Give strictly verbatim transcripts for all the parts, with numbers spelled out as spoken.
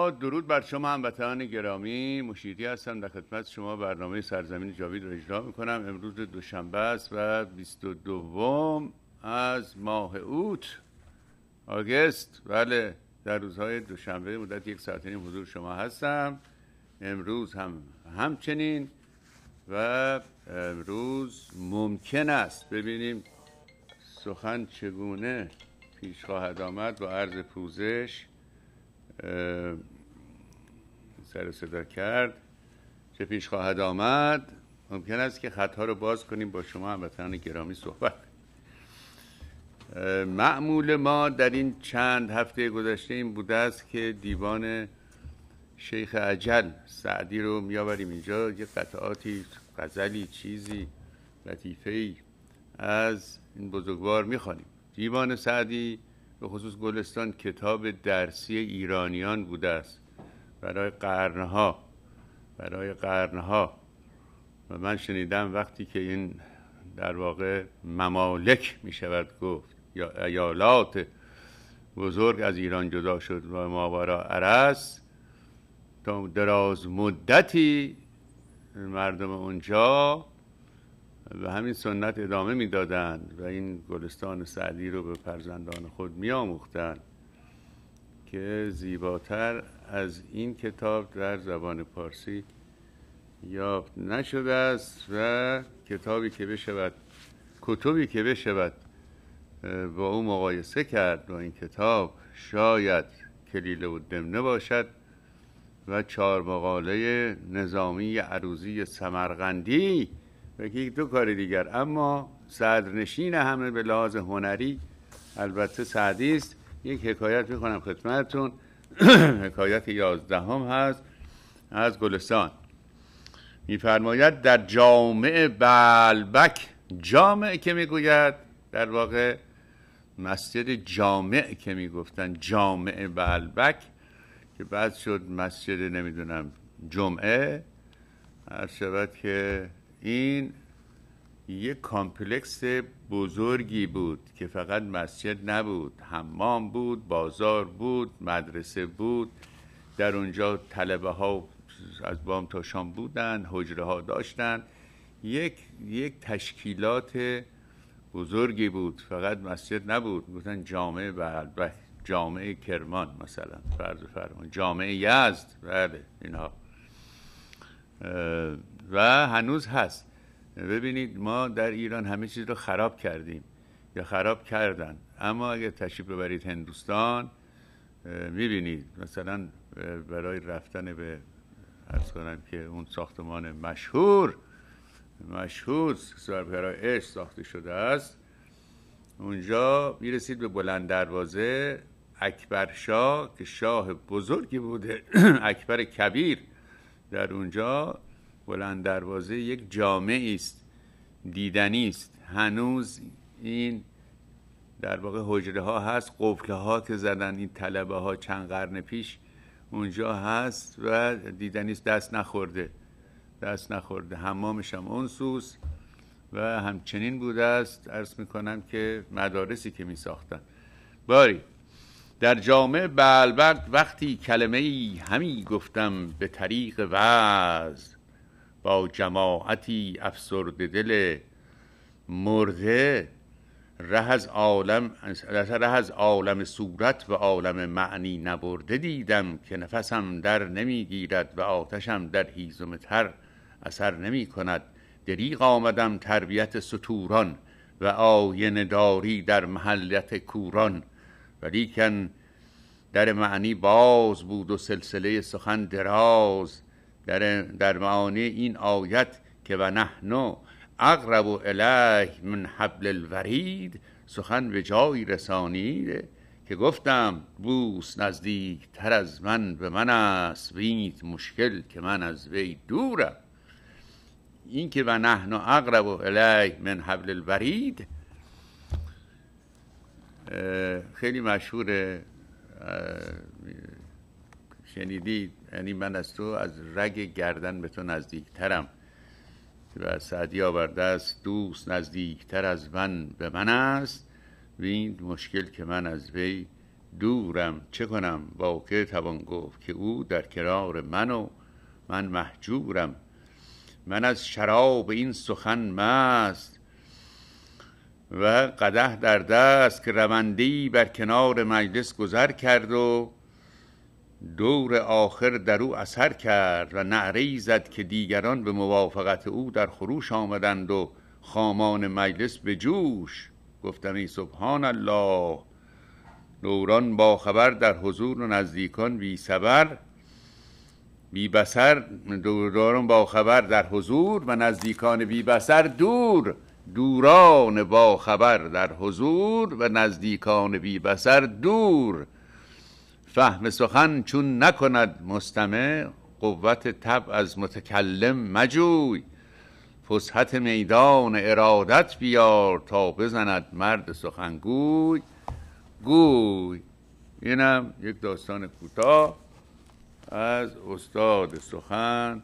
با درود بر شما هموطنان گرامی، مشیری هستم در خدمت شما. برنامه سرزمین جاوید رو اجرا میکنم. امروز دوشنبه است و بیست و دوم از ماه اوت آگست. بله، در روزهای دوشنبه مدت یک ساعت نیم حضور شما هستم. امروز هم همچنین و امروز ممکن است ببینیم سخن چگونه پیش خواهد آمد. با عرض پوزش سر صدا کرد چه پیش خواهد آمد. ممکن است که خطها رو باز کنیم با شما هموطنان گرامی صحبت. معمول ما در این چند هفته گذشته این بوده است که دیوان شیخ اجل سعدی رو میآوریم اینجا، یه قطعاتی، غزلی، چیزی، لطیفه‌ای از این بزرگوار میخوانیم. دیوان سعدی به خصوص گلستان کتاب درسی ایرانیان بوده است برای قرنها برای قرنها و من شنیدم وقتی که این در واقع ممالک می شود گفت یا ایالات بزرگ از ایران جدا شد و ماورا عرض، تا دراز مدتی مردم اونجا و همین سنت ادامه میدادند و این گلستان سعدی رو به فرزندان خود میآموختند که زیباتر از این کتاب در زبان پارسی یافت نشده است و کتابی که بشود کتابی که بشود با او مقایسه کرد با این کتاب شاید کلیله و دمنه باشد و چهار مقاله نظامی عروضی سمرقندی و یک دو کار دیگر. اما صدرنشین همه به لحاظ هنری البته سعدی است. یک حکایت میخونم خدمتتون. حکایت یازدهم هست از گلستان. میفرماید در جامع بلبک، جامع که میگوید در واقع مسجد جامع که میگفتن جامع بلبک که بعد شد مسجد نمیدونم جمعه، هر شود که این یک کامپلکس بزرگی بود که فقط مسجد نبود، حمام بود، بازار بود، مدرسه بود. در اونجا طلبه ها از بام تا شام بودن، حجره ها داشتن. یک یک تشکیلات بزرگی بود، فقط مسجد نبود. گفتن جامعه بلبک، جامعه کرمان مثلا، فرض فرمان جامعه یزد، بله اینها و هنوز هست. ببینید ما در ایران همه چیز رو خراب کردیم یا خراب کردن، اما اگر تشریف ببرید هندوستان میبینید مثلا برای رفتن به عرض کنم که اون ساختمان مشهور مشهور سرپرای عشق ساخته شده است، اونجا میرسید به بلند دروازه. اکبر شاه که شاه بزرگی بوده اکبر کبیر، در اونجا بلند دروازه یک جامعی است، دیدنی است. هنوز این در واقع حجره ها هست، قفله ها که زدن این طلبه ها چند قرن پیش اونجا هست و دیدنی است. دست نخورده دست نخورده حمامش هم اون سوز و همچنین بوده است. عرض میکنم که مدارسی که می ساختن. باری در جامع بلبک وقتی کلمه ای همی گفتم به طریق وعظ، با جماعتی افسرده دل مرده، ره از عالم ره از عالم صورت و عالم معنی نبرده دیدم، که نفسم در نمیگیرد و آتشم در هیزم تر اثر نمی کند. دریغ آمدم تربیت ستوران و آینه داری در محلت کوران، ولیکن در معنی باز بود و سلسله سخن دراز. در, در معانی این آیت که و نحن اقرب الیه من حبل الورید، سخن به جایی رسانید که گفتم بوس نزدیک تر از من به من است، وینت مشکل که من از وی دورم. این که و نحن اقرب الیه من حبل الورید خیلی مشهوره، شنیدید؟ یعنی من از تو از رگ گردن به تو نزدیکترم. و سعدی آورده است دوست نزدیکتر از من به من است، وین مشکل که من از وی دورم چه کنم با که توان گفت که او در کنار من و من مهجورم. من از شراب این سخن مست و قدح در دست که رونده‌ای بر کنار مجلس گذر کرد و دور آخر در او اثر کرد و نعره‌ای زد که دیگران به موافقت او در خروش آمدند و خامان مجلس به جوش. گفتم ای سبحان الله، دوران با خبر در حضور و نزدیکان بی صبر بی بصر. دوران با خبر در حضور و نزدیکان بی بصر دور. دوران با خبر در حضور و نزدیکان بی بصر دور. فهم سخن چون نکند مستمع، قوت طبع از متکلم مجوی. فسحت میدان ارادت بیار، تا بزند مرد سخنگوی گوی. اینم یک داستان کوتاه از استاد سخن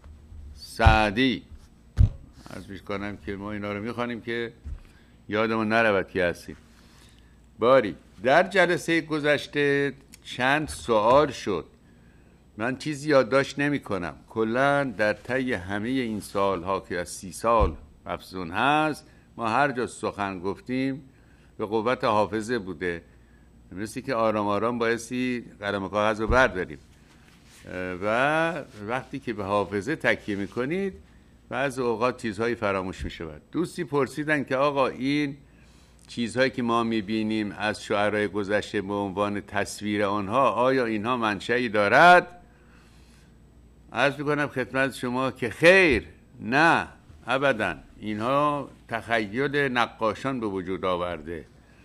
سعدی. عرض می‌کنم که ما اینا رو می‌خوانیم که یادمون نرود کی هستیم. باری در جلسه گذشته چند سوال شد. من چیزی یادداشت نمی کنم. کلا در طی همه این سالها که از سی سال افزون هست، ما هر جا سخن گفتیم به قوت حافظه بوده. مثل که آرام آرام بایستی قلم کاغذ رو برداریم و وقتی که به حافظه تکیه میکنید بعضی اوقات چیزهایی فراموش میشود. دوستی پرسیدن که آقا این چیزهایی که ما میبینیم از شعرهای گذشته به عنوان تصویر آنها، آیا اینها منشأی دارد؟ عرض میکنم خدمت شما که خیر، نه ابدا. اینها تخیل نقاشان به وجود آورده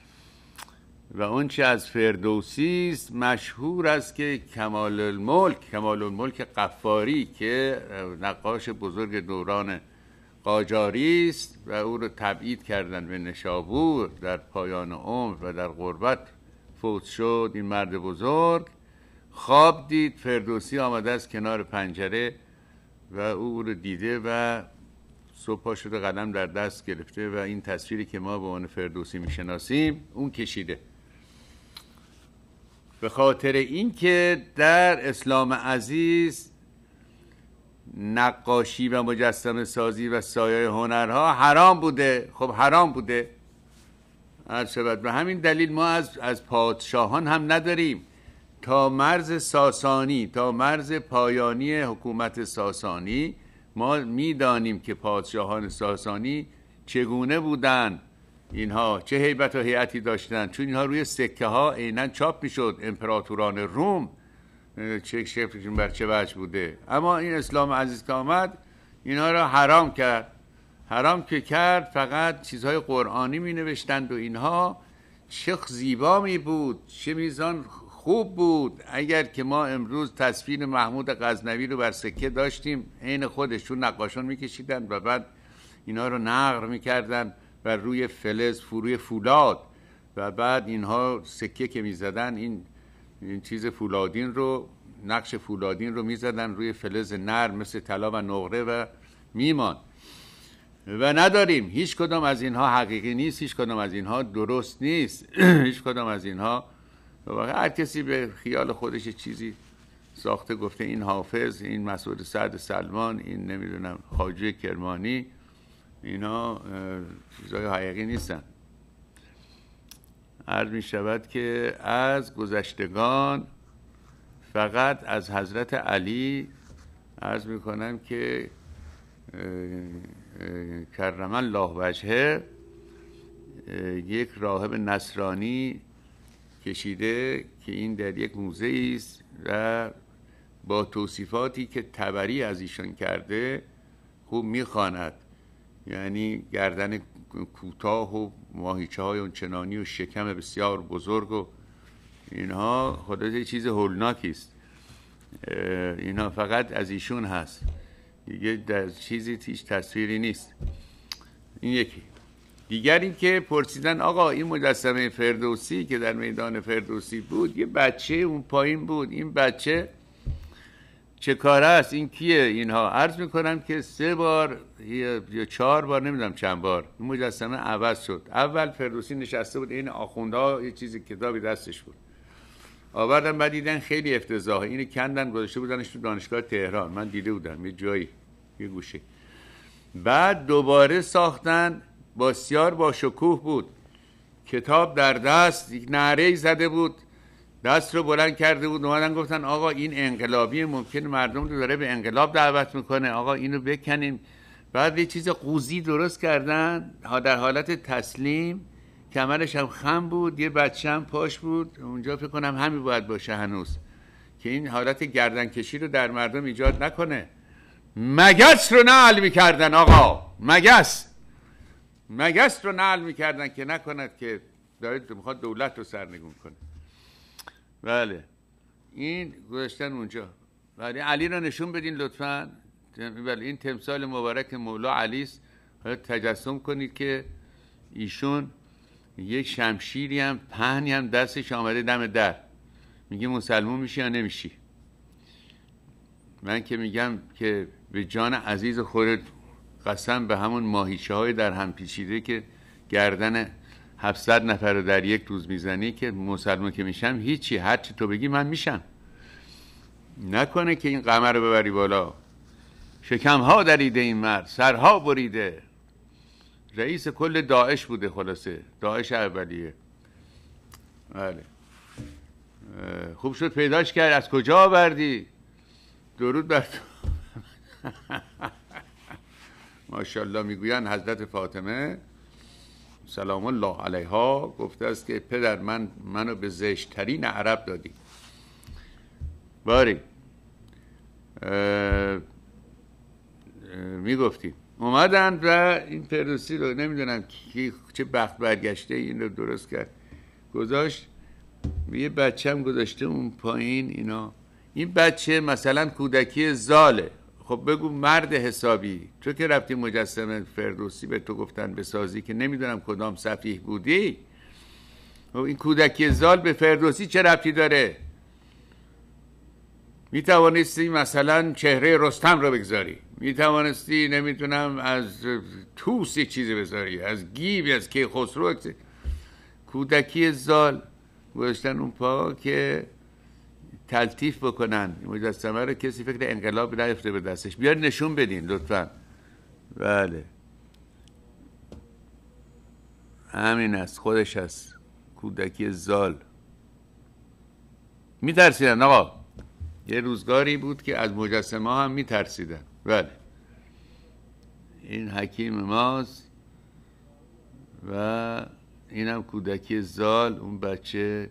و اون چه از فردوسی است مشهور است که کمال الملک کمال الملک قفاری که نقاش بزرگ دوران قاجاری است و او رو تبعید کردن به نشابور، در پایان عمر و در غربت فوت شد. این مرد بزرگ خواب دید فردوسی آمده از کنار پنجره و او رو دیده و صبح پا شده قلم در دست گرفته و این تصویری که ما به عنوان فردوسی میشناسیم اون کشیده. به خاطر اینکه در اسلام عزیز نقاشی و مجسمه سازی و سایر هنرها حرام بوده. خب حرام بوده عرض شود. به همین دلیل ما از از پادشاهان هم نداریم. تا مرز ساسانی، تا مرز پایانی حکومت ساسانی ما میدانیم که پادشاهان ساسانی چگونه بودند، اینها چه هیبت و هیئتی داشتند، چون اینها روی سکه ها عیناً چاپ میشد. امپراتوران روم چه شکلشون بر چه وجه بوده. اما این اسلام عزیز که آمد اینها را حرام کرد. حرام که کرد فقط چیزهای قرآنی می نوشتند و اینها چه زیبا می بود، چه میزان خوب بود. اگر که ما امروز تصویر محمود غزنوی رو بر سکه داشتیم عین خودشون نقاشان میکشیدن و بعد اینا رو نقر میکردن بر روی فلز، روی فولاد و بعد اینها سکه که میزدن این این چیز فولادین رو، نقش فولادین رو میزدن روی فلز نرم مثل طلا و نقره و میمان. و نداریم. هیچ کدام از اینها حقیقی نیست، هیچ کدام از اینها درست نیست. هیچ کدام از اینها هر کسی به خیال خودش چیزی ساخته گفته این حافظ، این مسعود سعد سلمان، این نمیدونم خواجه کرمانی، اینا چیزهای حقیقی نیستن. عرض می شود که از گذشتگان فقط از حضرت علی عرض می کنم که کرم الله وجهه یک راهب نصرانی کشیده که این در یک موزه است و با توصیفاتی که طبری از ایشان کرده خوب میخواند. یعنی گردن کوتاه و ماهیچه های اونچنانی و شکم بسیار بزرگ و اینها خودش چیز هولناکی است. اینها فقط از ایشون هست، دیگه در چیزی هیچ تصویری نیست. این یکی. دیگری که پرسیدن آقا این مجسمه فردوسی که در میدان فردوسی بود یه بچه اون پایین بود، این بچه چه کاره است، این کیه؟ اینها عرض میکنم که سه بار یا چهار بار نمیدونم چند بار این مجسمه عوض شد. اول فردوسی نشسته بود، این آخوندها یه چیزی کتابی دستش بود، آوردن بعد دیدن خیلی افتضاحه، اینو کندن گذاشته بودنش تو دانشگاه تهران، من دیده بودم یه جایی یه گوشه. بعد دوباره ساختن، بسیار با شکوه بود، کتاب در دست، یک نعره‌ای زده بود، دست رو بلند کرده بود، اومدن گفتن آقا این انقلابی، ممکن مردم رو داره به انقلاب دعوت میکنه، آقا اینو بکنیم. بعد یه چیز قوزی درست کردن در حالت تسلیم، کمرش هم خم بود، یه بچه هم پاش بود اونجا، فکر کنم همین باید باشه هنوز، که این حالت گردن کشی رو در مردم ایجاد نکنه. مگس رو نعل میکردن آقا، مگس مگس رو نعل میکردن که نکند که دارید میخواد دولت رو سرنگون کنه. بله این گذاشتن اونجا. ولی علی رو نشون بدین لطفاً. بله این تمثال مبارک مولا علی است. تجسم کنید که ایشون یک شمشیری هم پهنی هم دستش آمده دم در، میگه مسلمون میشی یا نمیشی؟ من که میگم که به جان عزیز خودت قسم به همون ماهیچه های در هم پیچیده که گردن هفتصد نفر رو در یک روز میزنی که مسلمان که میشم هیچی، هر چی تو بگی من میشم. نکنه که این قمر رو ببری بالا. شکم ها دریده این مرد، سرها بریده. رئیس کل داعش بوده، خلاصه داعش اولیه. بله خوب شد پیداش کرد. از کجا آوردی؟ درود بر تو. ماشاءالله. میگویند حضرت فاطمه سلام الله علیها گفته است که پدر من منو به زشت‌ترین عرب دادی. باری میگفتیم اومدن و این فردوسی رو نمیدونم کی چه بخت برگشته این رو درست کرد، گذاشت یه بچه هم گذاشته اون پایین. اینا این بچه مثلا کودکی زاله. خب بگو مرد حسابی، تو که رفتی مجسمه فردوسی به تو گفتن بسازی که نمیدونم کدام سفیه بودی، این کودکی زال به فردوسی چه ربطی داره؟ می توانستی مثلا چهره رستم رو بگذاری، می توانستی نمیدونم از توس یک چیزی بذاری، از گیو، از کیخسرو. کودکی زال گذاشتن اون پا که تلطیف بکنن مجسمه رو، کسی فکر انقلاب نیفته به دستش. بیار نشون بدین لطفا. بله همین است، خودش است، کودکی زال. میترسیدن آقا، یه روزگاری بود که از مجسمه ها هم میترسیدن. بله این حکیم ماست و اینم کودکی زال. اون بچه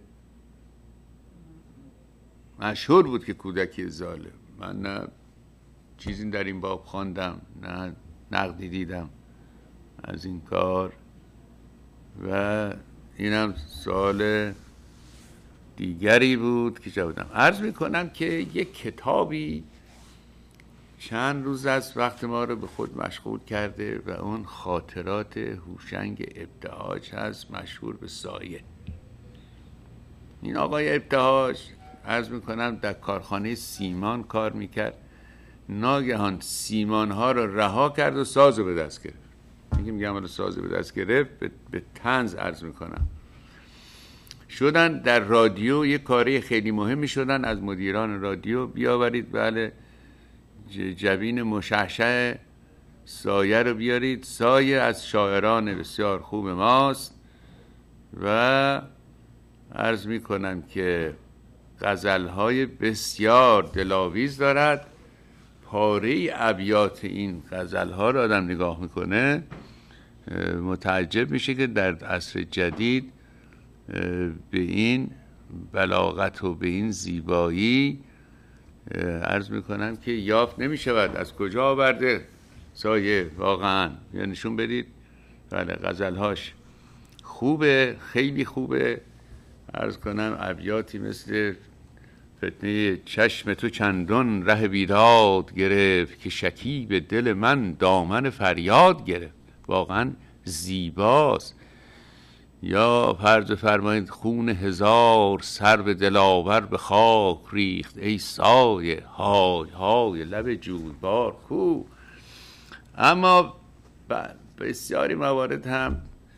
مشهور بود که کودکی زاله. من نه چیزی در این باب خواندم نه نقدی دیدم از این کار. و اینم سال دیگری بود که جا عرض میکنم که یک کتابی چند روز از وقت ما رو به خود مشغول کرده و اون خاطرات هوشنگ ابتهاج هست، مشهور به سایه. این آقای ابتهاج عرض میکنم در کارخانه سیمان کار میکرد، ناگهان سیمان ها رو رها کرد و ساز رو به دست گرفت. میگم میگم حالا ساز رو به دست گرفت به, به طنز عرض میکنم. شدن در رادیو یک کاری خیلی مهمی شدن از مدیران رادیو، بیاورید بله جبین مشعشع سایه رو بیارید. سایه از شاعران بسیار خوب ماست و عرض میکنم که غزلهای بسیار دلاویز دارد. پاره ابیات این غزلها رو آدم نگاه میکنه متعجب میشه که در عصر جدید به این بلاغت و به این زیبایی عرض میکنم که یافت نمیشود. از کجا آورده سایه واقعا؟ یا نشون بدید. بله غزلهاش خوبه، خیلی خوبه. عرض کنم ابیاتی مثل فتنه چشم تو چندان ره بیداد گرفت که شکیب دل من دامن فریاد گرفت. واقعا زیباست. یا فرض فرمایید خون هزار سرو دلاور به خاک ریخت ای سایه های های لب جویبار کو. اما بسیاری موارد هم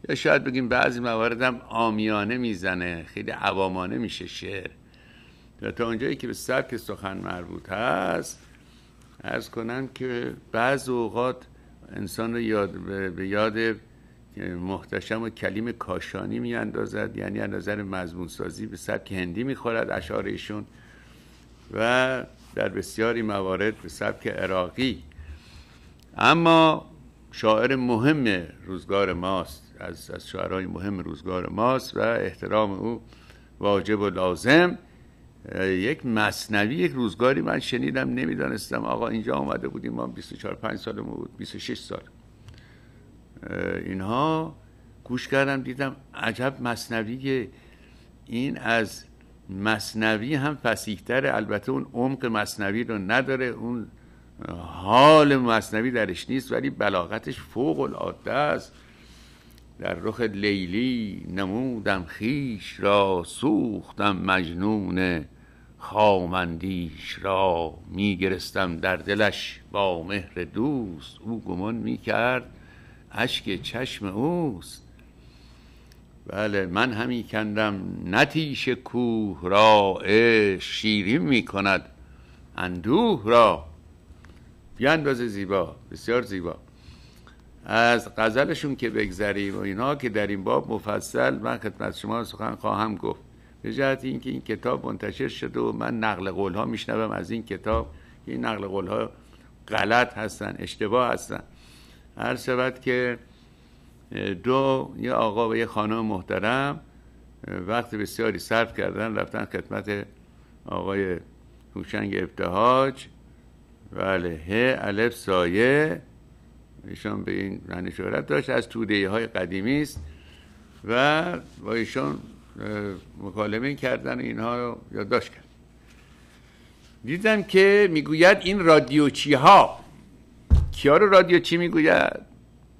یا شاید بگیم بعضی موارد هم عامیانه میزنه، خیلی عوامانه میشه شعر. و تا اونجایی که به سبک سخن مربوط هست، عرض کنم که بعض اوقات انسان رو یاد به یاد محتشم و کلیم کاشانی می اندازد، یعنی از نظر مضمون سازی به سبک هندی میخورد اشعار ایشون، و در بسیاری موارد به سبک عراقی. اما شاعر مهم روزگار ماست، از از شاعرای مهم روزگار ماست و احترام او واجب و لازم. یک مثنوی یک روزگاری من شنیدم، نمیدانستم آقا اینجا آمده بودیم ما بیست و چهار پنج سالم بود، بیست و شش سال، اینها گوش کردم دیدم عجب مثنوی، این از مثنوی هم فصیح‌تره. البته اون عمق مثنوی رو نداره، اون حال مثنوی درش نیست، ولی بلاغتش فوق العاده است. در رخ لیلی نمودم خیش را، سوختم مجنون خامندیش را. میگرستم در دلش با مهر دوست، او گمان میکرد اشک چشم اوست. بله من همی کندم نتیش کوه را، عشق شیرین میکند اندوه را. بیاندازه زیبا، بسیار زیبا. از غزلشون که بگذریم و اینا که در این باب مفصل من خدمت شما سخن خواهم گفت، به جهت اینکه این کتاب منتشر شده و من نقل قول ها میشنوم از این کتاب، این نقل قول ها غلط هستن، اشتباه هستن. هر شود که دو یه آقا و یه خانم محترم وقت بسیاری صرف کردن، رفتن خدمت آقای هوشنگ ابتهاج، بله ه الف سایه، ایشان به این معنی شهرت داشت، از توده‌ای های قدیمی است و با ایشان مکالمه کردن، اینها رو یادداشت کرد. دیدم که میگوید این رادیوچی ها، کیا رو رادیوچی میگوید؟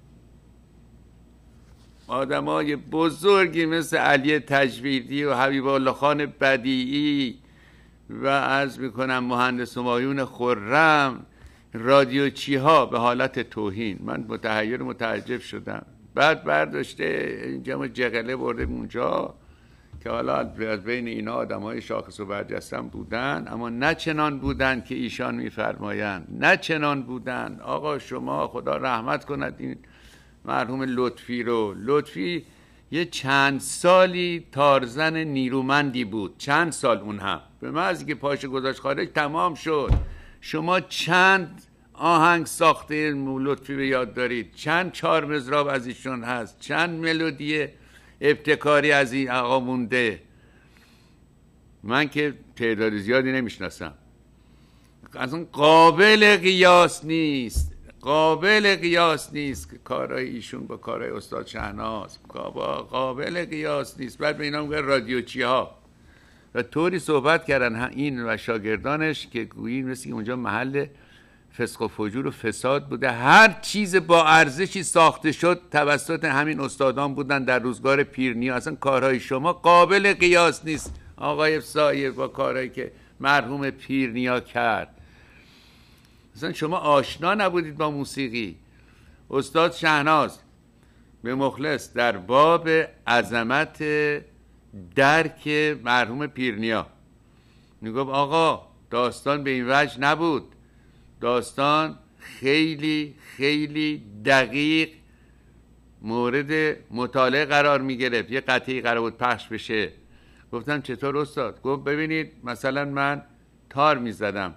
آدمای بزرگی مثل علی تجویدی و حبیب الله خان بدیعی و عرض میکنم مهندس همایون خرم، رادیوچی ها به حالت توهین. من متحیر متعجب شدم. بعد برداشته اینجا جغله برده اونجا که حالا از بین اینا آدم های شاخص و برجستن بودن، اما نه چنان بودن که ایشان میفرمایند، نه چنان بودن. آقا شما خدا رحمت کند این مرحوم لطفی رو. لطفی یه چند سالی تارزن نیرومندی بود، چند سال، اون هم به محض که پاش گذاشت خارج تمام شد. شما چند آهنگ ساخته لطفی به یاد دارید؟ چند چهار مزراب از ایشون هست؟ چند ملودی ابتکاری از این آقا مونده؟ من که تعداد زیادی نمیشناسم. اصلا قابل قیاس نیست، قابل قیاس نیست که کارهای ایشون با کارهای استاد شهناز، قابل قیاس نیست. بعد به اینا میگن رادیوچی ها و طوری صحبت کردن این و شاگردانش که گویی مثل که اونجا محل فسق و فجور و فساد بوده. هر چیز با ارزشی ساخته شد توسط همین استادان بودن در روزگار پیرنیا. اصلا کارهای شما قابل قیاس نیست آقای سایه با کارهایی که مرحوم پیرنیا کرد. اصلا شما آشنا نبودید با موسیقی. استاد شهناز به مخلص در باب عظمت درک مرحوم پیرنیا میگفت آقا داستان به این وجه نبود، داستان خیلی خیلی دقیق مورد مطالعه قرار می گرفت. یه قطعی قرار بود پخش بشه. گفتم چطور استاد؟ گفت ببینید مثلا من تار می زدم،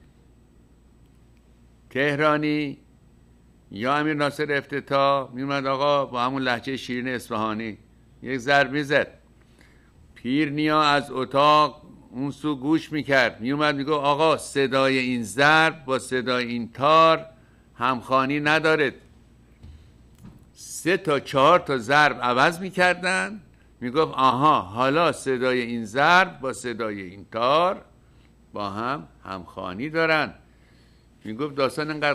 تهرانی یا امیر ناصر افتتاح می اومد آقا با همون لهجه شیرین اصفهانی یک ضرب می زد، پیرنیا از اتاق اون سو گوش میکرد، میومد میگو آقا صدای این ضرب با صدای این تار همخوانی نداره. سه تا چهار تا ضرب عوض میکردن، میگفت آها حالا صدای این ضرب با صدای این تار با هم همخوانی دارن. میگفت داستان اینقدر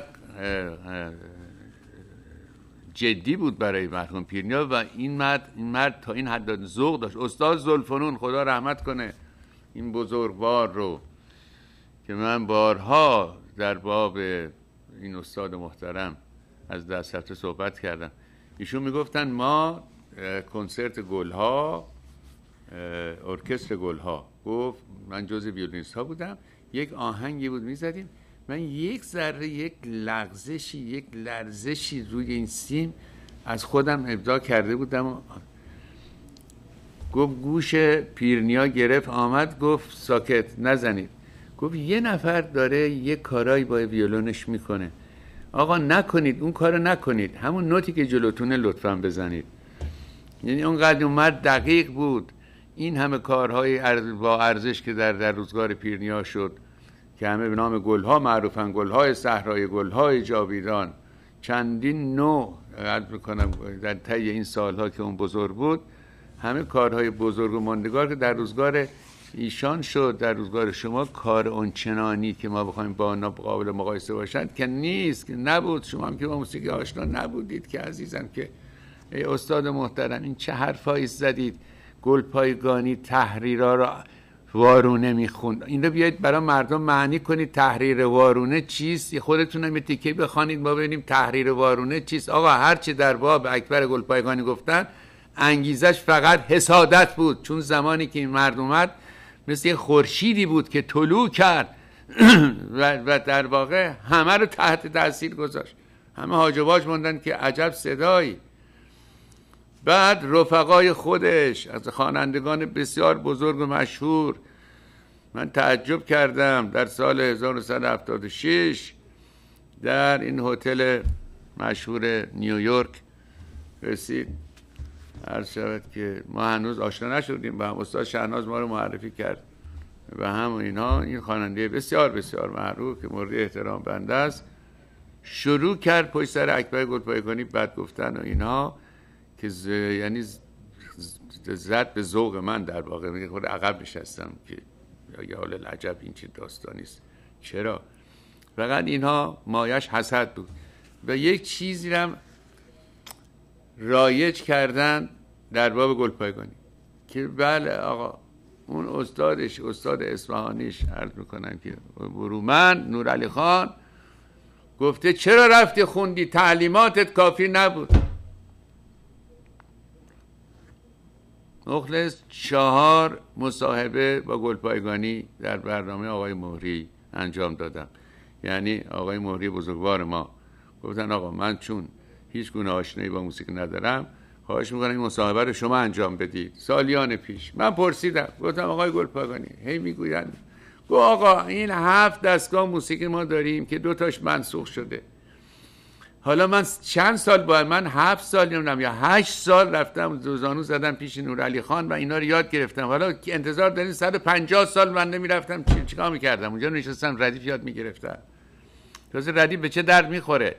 جدی بود برای مرحوم پیرنیا و این مرد این مرد تا این حد ذوق داشت. استاد ذوالفنون خدا رحمت کنه این بزرگوار رو که من بارها در باب این استاد محترم از دست رفته صحبت کردم. ایشون میگفتن ما کنسرت گلها، ارکستر گلها، گفت من جز ویولونیست ها بودم، یک آهنگی بود میزدیم، من یک ذره یک لغزشی یک لرزشی روی این سیم از خودم ابداع کرده بودم. گفت گوش پیرنیا گرفت آمد، گفت ساکت نزنید. گفت یه نفر داره یه کارایی با ویولونش میکنه، آقا نکنید اون کارو نکنید، همون نوتی که جلوتونه لطفاً بزنید. یعنی اونقدر اون مرد دقیق بود. این همه کارهای با ارزش که در در روزگار پیرنیا شد که همه به نام گلها معروفن، گلهای صحرای، گلهای جاویدان، چندین نوع عرض میکنم در طی این سالها که اون بزرگ بود، همه کارهای بزرگ و ماندگار که در روزگار ایشان شد، در روزگار شما کار اونچنانی که ما بخوایم با آنها قابل مقایسه باشند که نیست، که نبود. شما هم که با موسیقی آشنا نبودید که عزیزم، که ای استاد محترم این چه حرفایی زدید، گلپایگانی تحریرها را وارونه میخوند. این رو بیایید برای مردم معنی کنید تحریر وارونه چیست، خودتون هم یه تیکه بخوانید ما ببینیم تحریر وارونه چیست. آقا هرچی در باب اکبر گلپایگانی گفتن انگیزش فقط حسادت بود، چون زمانی که این مرد اومد مثل یه خورشیدی بود که طلوع کرد و, و در واقع همه رو تحت تاثیر گذاشت. همه هاج و واج موندن که عجب صدایی. بعد رفقای خودش از خوانندگان بسیار بزرگ و مشهور، من تعجب کردم در سال هزار و سیصد و هفتاد و شش در این هتل مشهور نیویورک رسید. عرض شود که ما هنوز آشنا نشدیم با هم، استاد شهناز ما رو معرفی کرد و هم اینها. این خواننده بسیار بسیار معروف که مورد احترام بنده است، شروع کرد پشت سر اکبر گلپایگانی بد گفتن و اینها که ز... یعنی زد به ذوق من. در واقع میگه خود عقب نشستم که یا حال العجب این چه داستانی است. چرا؟ فقط اینها مایش حسد بود و یک چیزی هم رایج کردن در باب گلپایگانی که بله آقا اون استادش، استاد اصفهانیش عرض میکنم که برومند نورعلی خان گفته چرا رفتی خوندی، تعلیماتت کافی نبود. مخلص چهار مصاحبه با گلپایگانی در برنامه آقای مهری انجام دادم. یعنی آقای مهری بزرگوار ما گفتن آقا من چون هیچ گونه آشنایی با موسیقی ندارم، خواهش میکنم این مصاحبه رو شما انجام بدید. سالیان پیش من پرسیدم، گفتم آقای گلپایگانی هی میگویند گفت آقا این هفت دستگاه موسیقی ما داریم که دو تاش منسوخ شده. حالا من چند سال باید، من هفت سال نمیدونم یا هشت سال رفتم دوزانو زدم پیش نورعلی خان و اینا رو یاد گرفتم. حالا انتظار دارین صد و پنجاه سال من نمیرفتم چی چیکار میکردم؟ اونجا نشستم ردیف یاد میگرفتم. تازه ردیف به چه درد میخوره؟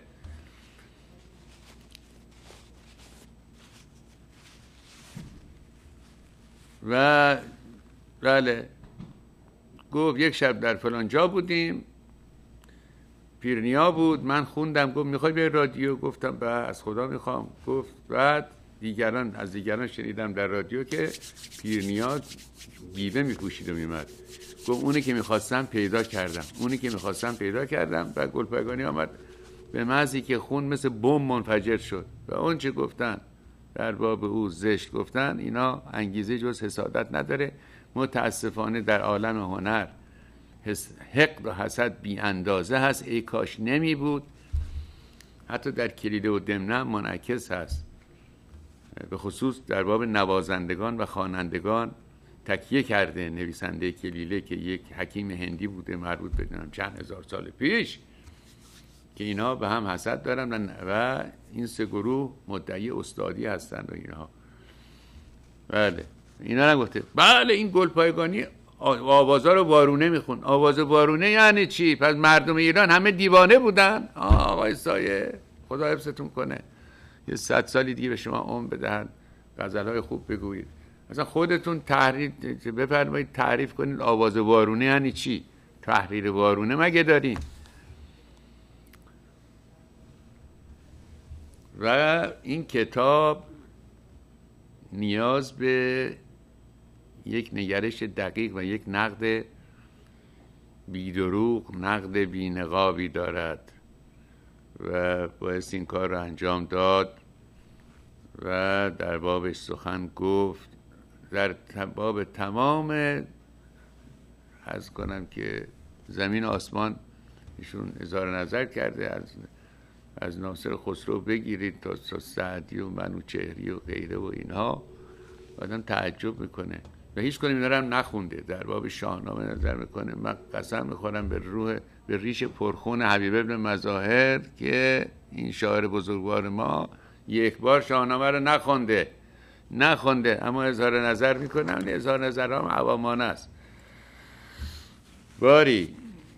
و بله گفت یک شب در فلان جا بودیم، پیرنیا بود، من خوندم، گفت میخوای بیای رادیو؟ گفتم بله از خدا میخوام. گفت بعد دیگران از دیگران شنیدم در رادیو که پیرنیا بیوه میپوشید و میمد. گفت اونی که میخواستم پیدا کردم، اونی که میخواستم پیدا کردم. و گلپایگانی آمد به محضی که خون مثل بمب منفجر شد و اون چه گفتن در باب او زشت گفتن، اینا انگیزه جز حسادت نداره. متاسفانه در عالم هنر حقد و حسد بی اندازه هست. ای کاش نمی بود. حتی در کلیله و دمنه منعکس هست، به خصوص در باب نوازندگان و خوانندگان تکیه کرده نویسنده کلیله که یک حکیم هندی بوده مربوط به چند هزار سال پیش، که اینا به هم حسد دارن و این سه گروه مدعی استادی هستند و اینها. بله اینا نگفته. بله این گلپایگانی آوازا رو وارونه میخون. آواز وارونه یعنی چی؟ پس مردم ایران همه دیوانه بودن؟ آقای سایه خدا حفظتون کنه، یه صد سالی دیگه به شما عمر بدهن، غزل‌های خوب بگویید. اصلا خودتون تحریف بفرمایید تعریف کنید آواز وارونه یعنی چی؟ تحریر وارونه مگه دارین؟ و این کتاب نیاز به یک نگرش دقیق و یک نقد بی‌دروغ، نقد بی‌نقابی دارد و باید این کار رو انجام داد و در بابش سخن گفت. در باب تمام عرض کنم که زمین آسمان ایشون اظهار نظر کرده، از از ناصر خسرو بگیرید تا سعدی و منوچهری و غیره و اینها. آدم تعجب میکنه و هیچ کنیم اینا رو هم نخونده. در باب شاهنامه نظر میکنه. من قسم میخورم به روح به ریش پرخون حبیب ابن مظاهر که این شاعر بزرگوار ما یک بار شاهنامه رو نخونده نخونده اما اظهار نظر میکنه. اون اظهار نظر هم عوامانه است. باری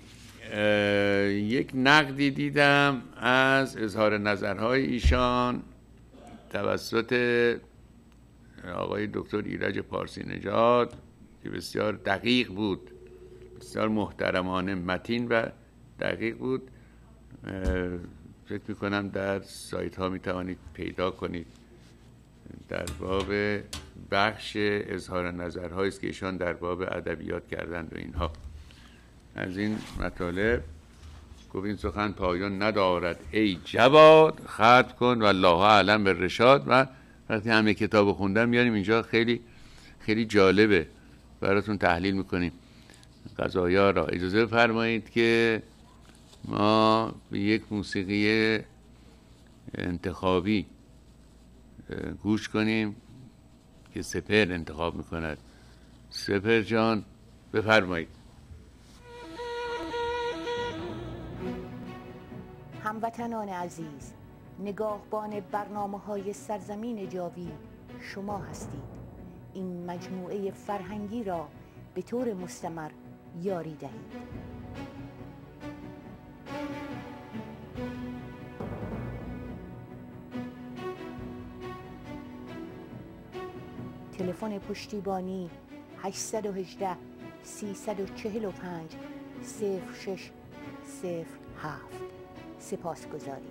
یک نقدی دیدم از اظهار نظرهای ایشان توسط آقای دکتر ایرج پارسی نژاد که بسیار دقیق بود، بسیار محترمانه، متین و دقیق بود. فکر میکنم در سایت ها میتوانید پیدا کنید. در باب بخش اظهار نظرهایی است که ایشان در باب ادبیات کردند و اینها. از این مطالب گفت این سخن پایان ندارد ای جواد، ختم کن و الله اعلم به رشاد. و وقتی همه کتاب خوندم میاریم اینجا، خیلی خیلی جالبه، براتون تحلیل میکنیم قضایا را. اجازه بفرمایید که ما به یک موسیقی انتخابی گوش کنیم که سپهر انتخاب میکند. سپهر جان بفرمایید. هموطنان عزیز، نگاهبان برنامه‌های سرزمین جاوید شما هستید. این مجموعه فرهنگی را به طور مستمر یاری دهید. تلفن پشتیبانی هشت یک هشت سه چهار پنج صفر شش صفر هفت. سپاسگزاریم.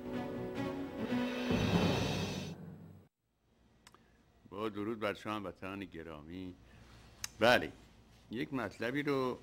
با درود بر شما هموطنان گرامی. بله، یک مطلبی رو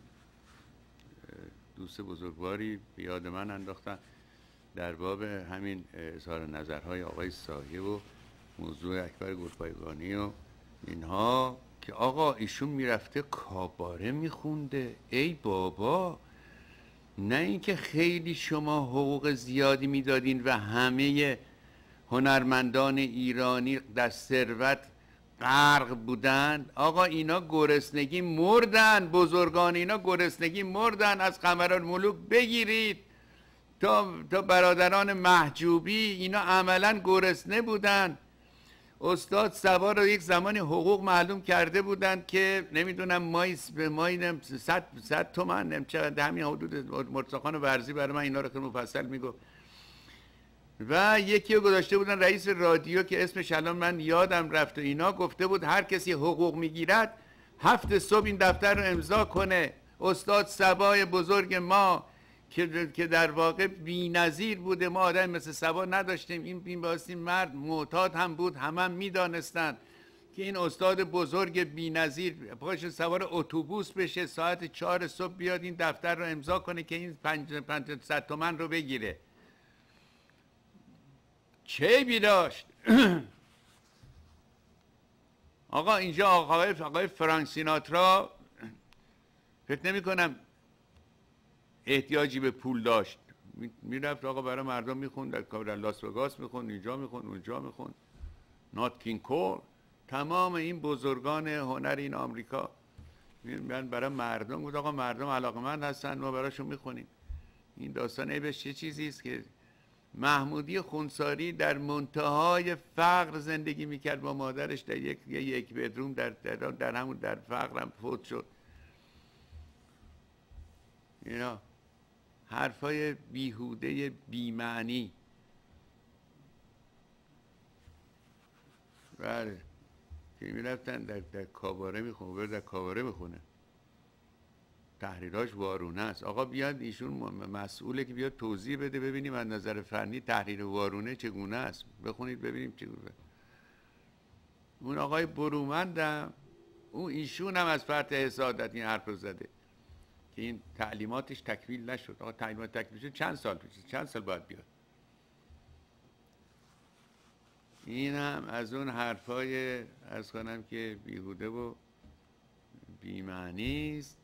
دوست بزرگواری به یاد من انداختن در باب همین اظهار نظرهای آقای صاحب و موضوع اکبر گلپایگانی و اینها که آقا ایشون میرفته کاباره میخونده. ای بابا، نه اینکه خیلی شما حقوق زیادی میدادین و همه هنرمندان ایرانی در ثروت غرق بودن. آقا اینا گرسنگی مردن، بزرگان اینا گرسنگی مردن. از قمرالملوک بگیرید تا تا برادران محجوبی، اینا عملا گرسنه بودن. استاد صبا رو یک زمانی حقوق معلوم کرده بودن که نمیدونم مایی به مایی صد صد تومن نمیشه، همین حدود مرتضی ورزی برای من اینا رو که مفصل میگفت. و یکی رو گذاشته بودن رئیس رادیو که اسمش الان من یادم رفت و اینا، گفته بود هر کسی حقوق میگیرد هفت صبح این دفتر رو امضا کنه. استاد صبای بزرگ ما که که در واقع بی‌نظیر بوده، ما آدم مثل صبا نداشتیم. این این واسه مرد معتاد هم بود، همه هم میدانستن که این استاد بزرگ بی‌نظیر پاش سوار اتوبوس بشه ساعت چهار صبح بیاد این دفتر رو امضا کنه که این پنجصد تومن رو بگیره. چه بی داشت؟ آقا اینجا آقای آقای فرانک سیناترا فکر نمی کنم احتیاجی به پول داشت. میرفت آقا برای مردم میخوند، در در لاس وگاس میخوند، اینجا میخوند، اونجا میخوند. نات کینگ کول، تمام این بزرگان هنر این آمریکا من برای مردم بود. آقا مردم علاقمند هستن، ما براشون میخونیم. این داستان عیبش چه چیزی است که محمودی خونساری در منتهای فقر زندگی میکرد با مادرش در یک یک بدروم در در, در همون در فقر هم فوت شد. اینا حرفای بیهوده بیمعنی. بله که میرفتن در, در کاباره میخونه، در کاباره میخونه، تحریراش وارونه است. آقا بیاد ایشون مسئوله که بیاد توضیح بده ببینیم از نظر فنی تحریر وارونه چگونه است. بخونید ببینیم چگونه. اون آقای برومندم، اون ایشون هم از فرط حسادت این حرف رو زده که این تعلیماتش تکمیل نشد. آقا تعلیمات تکمیل شد چند سال پیش، چند سال باید بیاد. این هم از اون حرفای از کنم که بیهوده و بی‌معنی است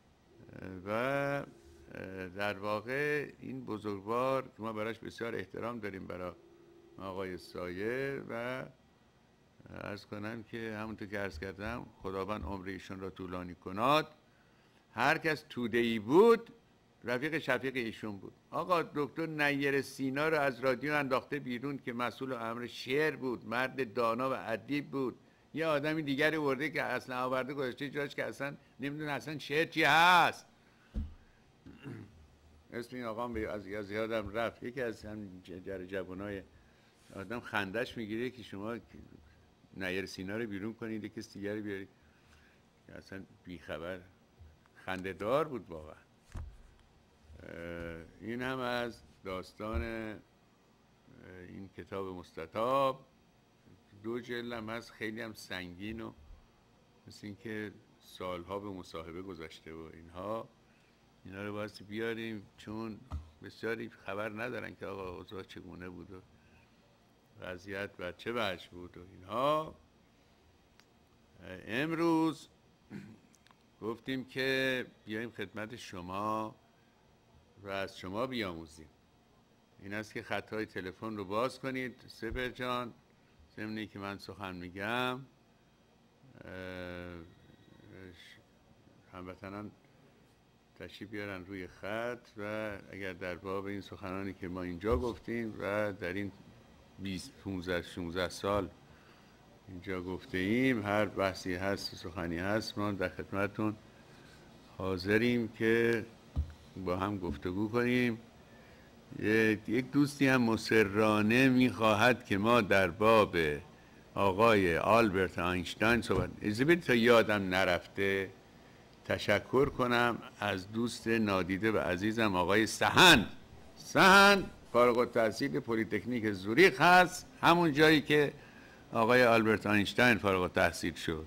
و در واقع این بزرگوار که ما براش بسیار احترام داریم برای آقای سایه و عرض کنم که همونطور که عرض کردم خداوند عمر ایشون را طولانی کناد. هر کس توده‌ای بود رفیق شفیق ایشون بود. آقا دکتر نیر سینا رو از رادیو انداخته بیرون که مسئول امر شعر بود، مرد دانا و ادیب بود. یه آدمی دیگری ورده که اصلا آورده گذاشته جاش که اصلا نمیدونه اصلا شعر چی هست. اسم این آقام به از یادم رفت. یکی از هم جر جوانای آدم خندش میگیره که شما نیر سینا رو بیرون کنید یکی دیگری بیارید که اصلا بیخبر. خنده دار بود واقعا. این هم از داستان این کتاب مستطاب. دو جلد هم هست، خیلی هم سنگین و مثل این که سالها به مصاحبه گذاشته و اینها. اینا رو باید بیاریم چون بسیاری خبر ندارن که آقا اوضاع چگونه بود و وضعیت و چه وجه بود و اینها. امروز گفتیم که بیاییم خدمت شما و از شما بیاموزیم. این است که خطهای تلفن رو باز کنید سپر جان، ضمنی که من سخن میگم هموطنان تشریف بیارن روی خط و اگر در باب این سخنانی که ما اینجا گفتیم و در این بیست پانزده شانزده سال اینجا گفته ایم هر بحثی هست سخنی هست ما در خدمتتون حاضریم که با هم گفتگو کنیم. یک دوستی هم مصرانه میخواهد که ما در باب آقای آلبرت آینشتاین صحبت. اجازه بدید تا یادم نرفته تشکر کنم از دوست نادیده و عزیزم آقای سهند. سهند فارغ التحصیل پلی‌تکنیک زوریخ هست، همون جایی که آقای آلبرت آینشتاین فارغ التحصیل شد.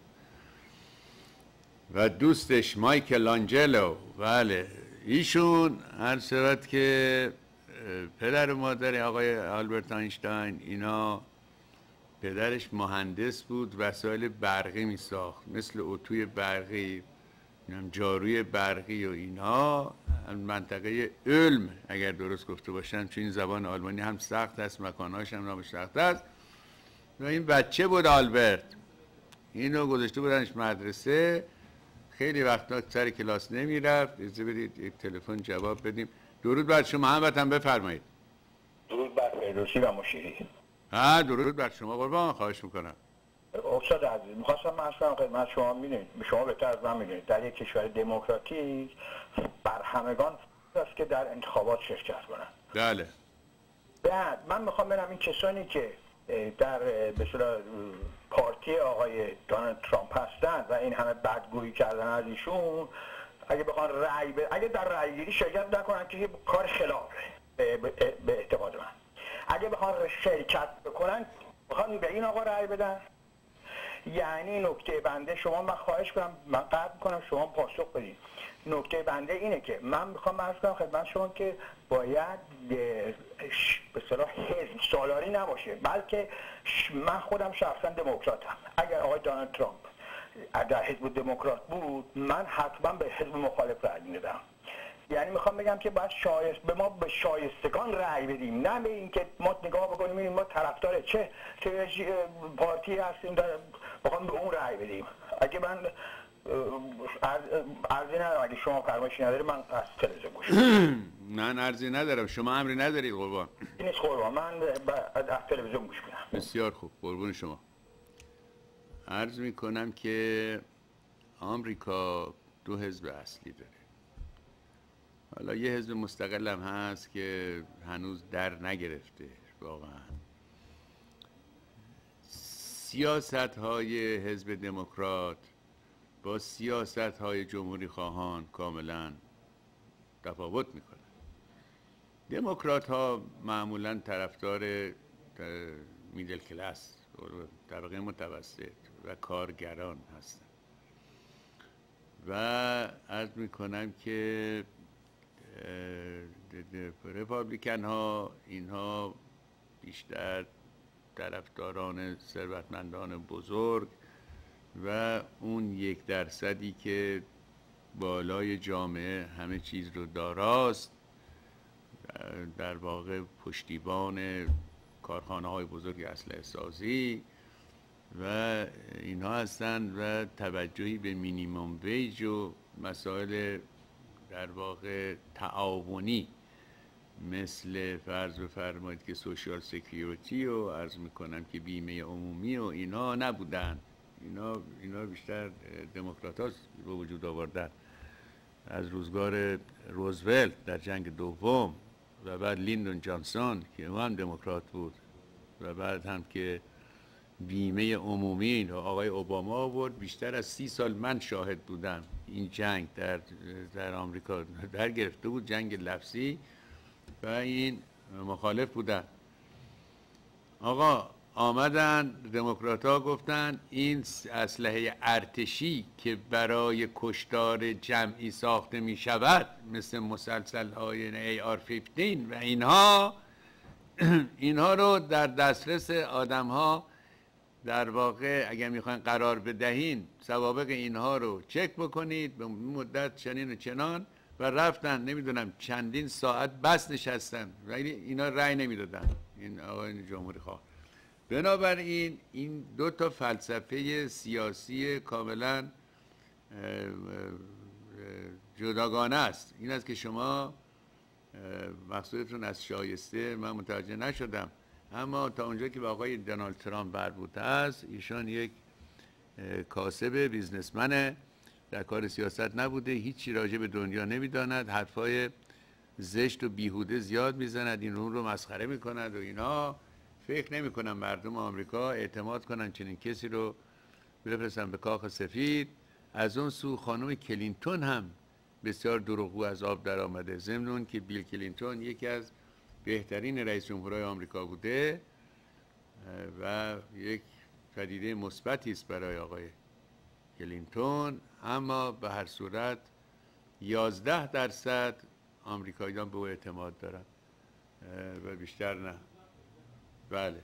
و دوستش مایکل آنجلو، بله ایشون هر صورت که پدر و مادر آقای آلبرت آینشتاین اینا پدرش مهندس بود، وسایل برقی می ساخت مثل اتوی برقی، جاروی برقی و اینها. منطقه علم اگر درست گفته باشم چون این زبان آلمانی هم سخت است، مکانهاش هم نامش سخت است. و این بچه بود آلبرت، اینو گذاشته بودنش مدرسه، خیلی وقتا سر کلاس نمی رفت. اجازه بدید یک تلفن جواب بدیم. درود بر شما هموطن، بفرمایید. درود بر فردوسی و مشیری. ها درود بر شما قربان، خواهش میکنم. استاد عزیز میخواستم من اصلا خدمت شما میدونید، شما بهتر از من میدونید در یک کشور دموکراتیک بر همگان است که در انتخابات شرکت کنن. بله. بعد من میخوام ببینم این کسانی که در به اصطلاح پارتی آقای دونالد ترامپ هستن و این همه بدگویی کردن از ایشون، اگه بخوان رأی ب... اگه در رأی گیری شرکت نکنن که کار خلافه به, به اعتقاد من. اگه بخوان شرکت بکنن بخوان به این آقا رأی بدن. یعنی نکته بنده شما، من خواهش کنم، من قطع کنم شما پاسخ بدید. نکته بنده اینه که من میخوام عرض کنم خدمت شما که باید به اصطلاح حزب سالاری نباشه، بلکه من خودم شخصا دموکراتم. اگر آقای دونالد ترامپ در حزب دموکرات بود من حتما به حزب مخالف رأی میدم. یعنی میخوام بگم که باید شایست به ما به شایستگان رأی بدیم، نه به این که ما نگاه بکنیم این ما طرفدار چه چه پارتی هستیم بخوام به اون رأی بدیم. اگه من عرضی ندارم، اگه شما فرمایشی نداری من از تلویزیون گوش میدم. من عرضی ندارم، شما امری ندارید قربان. این نیست قربان، من از تلویزیون گوش میدم. بسیار خوب قربون شما. عرض میکنم که آمریکا دو حزب اصلی داره. حالا یه حزب مستقل هم هست که هنوز در نگرفته واقعا. سیاست های حزب دموکرات با سیاست های جمهوری خواهان کاملا تفاوت میکنن. دموکرات ها معمولا طرفدار میدل کلاس، طبقه متوسط و کارگران هستن و عرض میکنم که رپابلیکن ها اینها بیشتر طرفداران ثروتمندان بزرگ و اون یک درصدی که بالای جامعه همه چیز رو داراست، در واقع پشتیبان کارخانه های بزرگ اسلحه سازی و اینها هستند و توجهی به مینیمم ویج و مسائل در واقع تعاونی مثل فرض بفرمایید که سوشال سکیوریتی و عرض میکنم که بیمه عمومی و اینا نبودن. اینا اینا بیشتر دموکرات ها به وجود آوردن از روزگار روزولت در جنگ دوم و بعد لیندون جانسون که او هم دموکرات بود و بعد هم که بیمه عمومی آقای اوباما آورد. بیشتر از سی سال من شاهد بودم این جنگ در در آمریکا در گرفته بود، جنگ لفظی، و این مخالف بودن. آقا آمدن دموکرات ها گفتن این اسلحه ارتشی که برای کشتار جمعی ساخته می شود مثل مسلسل های ای آر پانزده و اینها اینها رو در دسترس آدم ها در واقع اگر میخواین قرار بدهین سوابق اینها رو چک بکنید به مدت چنین و چنان، و رفتن نمیدونم چندین ساعت بس نشستن ولی اینا رأی نمیدادن این آقایان جمهوری خواه. بنابراین این دو تا فلسفه سیاسی کاملا جداگانه است. این است که شما مقصودتون از شایسته من متوجه نشدم، اما تا اونجا که به آقای دونالد ترامپ مربوط است، ایشان یک کاسب بیزنسمنه، در کار سیاست نبوده، هیچی راجع به دنیا نمیداند، حرفای زشت و بیهوده زیاد میزند، این رو رو مسخره میکند و اینا. فکر نمی کنم مردم آمریکا اعتماد کنن چنین کسی رو بفرستن به کاخ سفید. از اون سو خانم کلینتون هم بسیار دروغگو از آب در آمده، ضمن اون که بیل کلینتون یکی از بهترین رئیس جمهورهای آمریکا بوده و یک پدیده مثبتی است برای آقای کلینتون، اما به هر صورت یازده درصد آمریکاییان به او اعتماد دارن و بیشتر نه. بله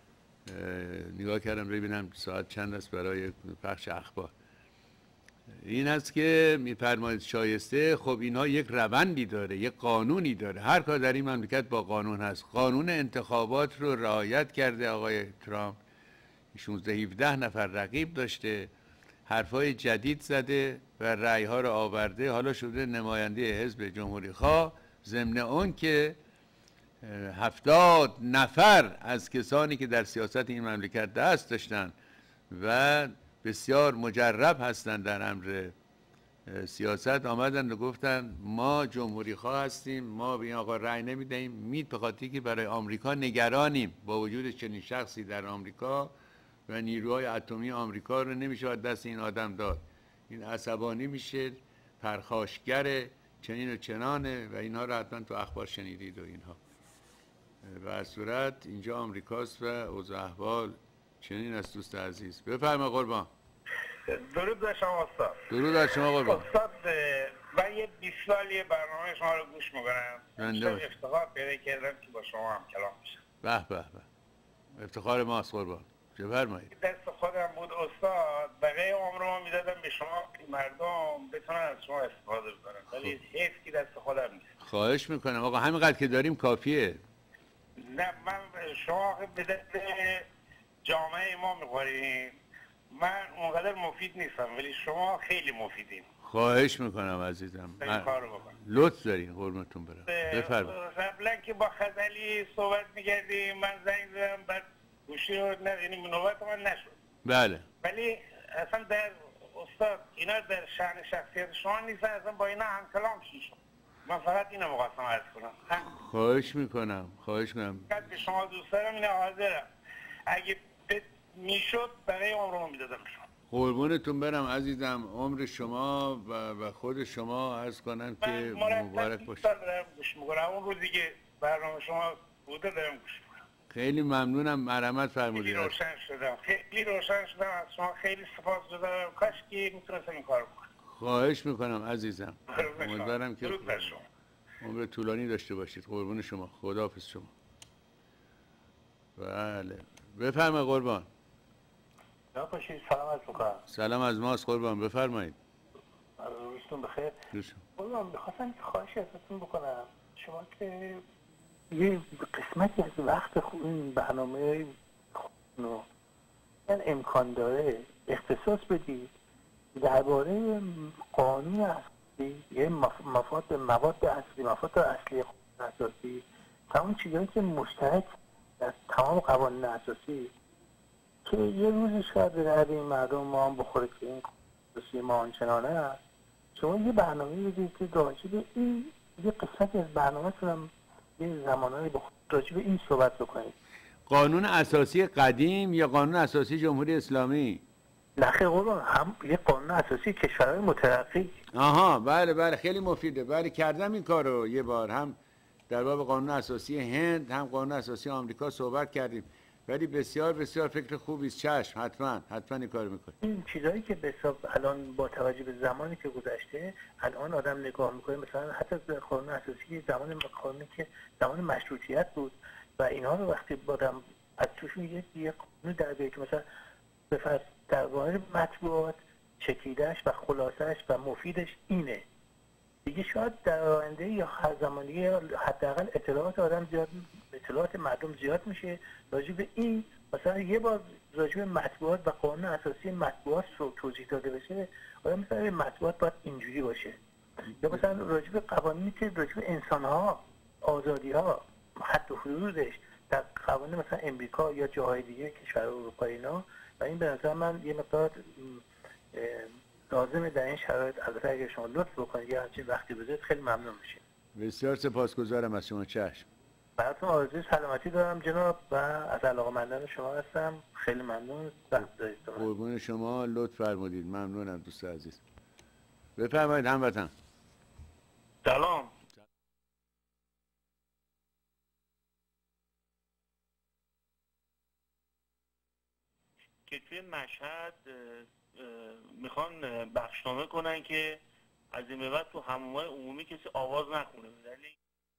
نگاه کردم ببینم ساعت چند است برای پخش اخبار. این است که میفرمایید شایسته. خب اینها یک روندی داره، یک قانونی داره، هر کار در این مملکت با قانون هست. قانون انتخابات رو رعایت کرده آقای ترامپ، شانزده هفده نفر رقیب داشته، حرفای جدید زده و رأی ها رو آورده، حالا شده نماینده حزب جمهوری خواه، ضمن اون که هفتاد نفر از کسانی که در سیاست این مملکت دست داشتن و بسیار مجرب هستند در امر سیاست آمدن و گفتن ما جمهوری خواه هستیم، ما به این آقا رأی نمیدهیم، میت به خاطری که برای آمریکا نگرانیم با وجود چنین شخصی در آمریکا و نیروهای اتمی آمریکا رو نمیشه دست این آدم داد، این عصبانی میشه، پرخاشگره، چنین و چنانه و اینها رو حتما تو اخبار شنیدید و اینها. و از صورت اینجا آمریکاست و اوضاع احوال چنین است. دوست عزیز بفرما قربان. درود بر شما استاد. درود بر شما قربان. استاد من یه بیست سالی برنامه شما رو گوش میکنم. من افتخار پیدا کردم که با شما هم کلام میشم. به به به. افتخار ماست قربان. چه فرمایید؟ دست خودم بود استاد، بقیه عمرمو میدادم به شما مردم بتونن از شما استفاده بکنن، ولی حیف که دست خودم نیست. خواهش میکنم آقا، همینقدر که داریم کافیه. نه من شما به دست جامعه ما میخورین، من اونقدر مفید نیستم ولی شما خیلی مفیدین. خواهش میکنم عزیزم. این کارو بکن. لطف دارین قربونتون برم. بفرمایید. قبلا که با خزعلی صحبت میکردیم من زنگ زدم بعد گوشی رو ندیدیم، نوبت من نشد. بله. ولی اصلا در استاد اینا در شأن شخصیت شما نیستن، اصلا با اینا هم کلام شیشم. من فقط اینو مقاسم عرض کنم. خواهش میکنم. خواهش میکنم. فقط به شما دوست دارم، اینه حاضرم. اگه میشد برای عمرمو میدادم شما. قربونتون برم عزیزم، عمر شما و, و خود شما عرض کنم که مبارک باشه. من دارم گوش میکنم، اون روزی که برنامه شما بوده دارم گوش میکنم. خیلی ممنونم، مرحمت فرمودید. خیلی روشن شدم، خیلی روشن شدم از شما، خیلی سپاس گذارم. کاش که میتونستم این کارو بکنم. خواهش میکنم عزیزم. امیدوارم که شما عمر طولانی داشته باشید. قربون شما. خداحافظ شما. بله بفرمایید قربان. جناب باشید، سلام عرض می‌کنم. سلام از ماست قربان، بفرمایید. روزتون بخیر. روز. قربان می‌خواستم خواهش ازتون بکنم، شما که یه قسمتی از وقت خود این برنامه خودنو این امکان داره اختصاص بدید درباره قانون اساسی، یه مفاد مواد اصلی، مفاد اصلی قانون اساسی، تمام چیزایی که مشترک از تمام قوانین اساسی که یه روزی شاید به درد این مردم ما هم بخوره که این اساسی ما آنچنانه است. شما یه برنامه بدید که راجع به این یه قسمتی از برنامه تونم یه زمانهایی راجع به این صحبت بکنید. قانون اساسی قدیم یا قانون اساسی جمهوری اسلامی؟ نخیر قربان، هم یه قانون اساسی کشورهای مترقی. آها بله بله خیلی مفیده. بله کردم این کارو یه بار، هم در باب قانون اساسی هند هم قانون اساسی آمریکا صحبت کردیم، ولی بسیار بسیار فکر خوبی است. چشم، حتما حتما این کارو میکنیم. این چیزایی که به حساب الان با توجه به زمانی که گذشته الان آدم نگاه میکنه، مثلا حتی قانون اساسی زمان قانونی که زمان مشروطیت بود و اینها رو وقتی آدم از توشون یک یک قانون در بیاره که مثلا به فرض در واقع مطبوعات چکیدش و خلاصش و مفیدش اینه دیگه، شاید در آینده یا هر زمانی حداقل اطلاعات آدم زیاد، اطلاعات مردم زیاد میشه راجع به این. مثلا یه بار راجع به مطبوعات و قانون اساسی مطبوعات رو توضیح داده بشه، آدم مثلا مطبوعات باید اینجوری باشه، یا مثلا راجع به قوانینی که راجع به انسان‌ها، آزادی‌ها، حد و حدودش در قوانین مثلا امریکا یا جاهای دیگه کشور اروپایی اینا، و این به نظر من یه مقدار لازمه در این شرایط. البته اگر شما لطف بکنید یه همچین وقتی بذارید خیلی ممنون میشیم. بسیار سپاسگزارم از شما. چشم. براتون آرزوی سلامتی دارم جناب و از علاقه‌مندان شما هستم. خیلی ممنون. وقت دارید. قربون شما، لطف فرمودید. ممنونم دوست عزیز. بفرمایید هموطن. سلام. که توی مشهد میخوان بخشنامه کنن که از این به بعد تو حمومای عمومی کسی آواز نخونه، ولی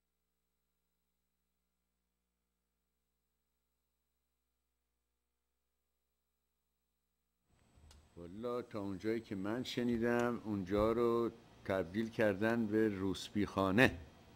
والا تا اونجایی که من شنیدم اونجا رو تبدیل کردن به روسپیخانه.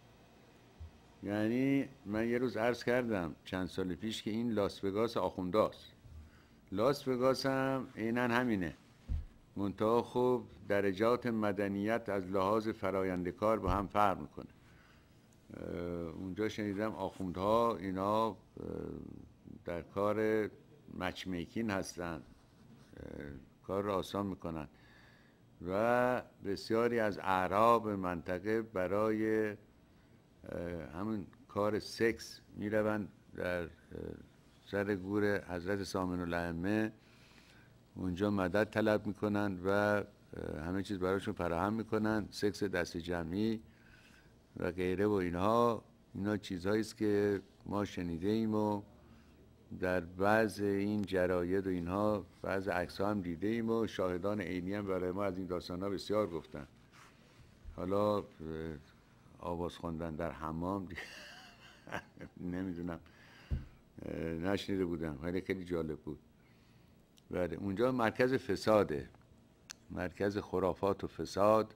یعنی من یه روز عرض کردم چند سال پیش که این لاس وگاس آخونداست. لاس وگاس هم عیناً همینه، منتها خب درجات مدنیت از لحاظ فرآیند کار با هم فرق میکنه. اونجا شنیدم آخوندها اینا در کار مچ میکینگ هستن، کار را آسان میکنن و بسیاری از اعراب منطقه برای همون کار سکس میروند در سر گور حضرت سامن الائمه، اونجا مدد طلب میکنن و همه چیز براشون فراهم میکنن، سکس دست جمعی و غیره و اینها. اینا چیزهایی است که ما شنیده ایم و در بعض این جراید و اینها بعض عکس‌ها هم دیده ایم و شاهدان عینی هم برای ما از این داستان‌ها بسیار گفتن. حالا آواز خواندن در حمام نمیدونم، نشنیده بودم، ولی خیلی جالب بود. بله اونجا مرکز فساده، مرکز خرافات و فساد.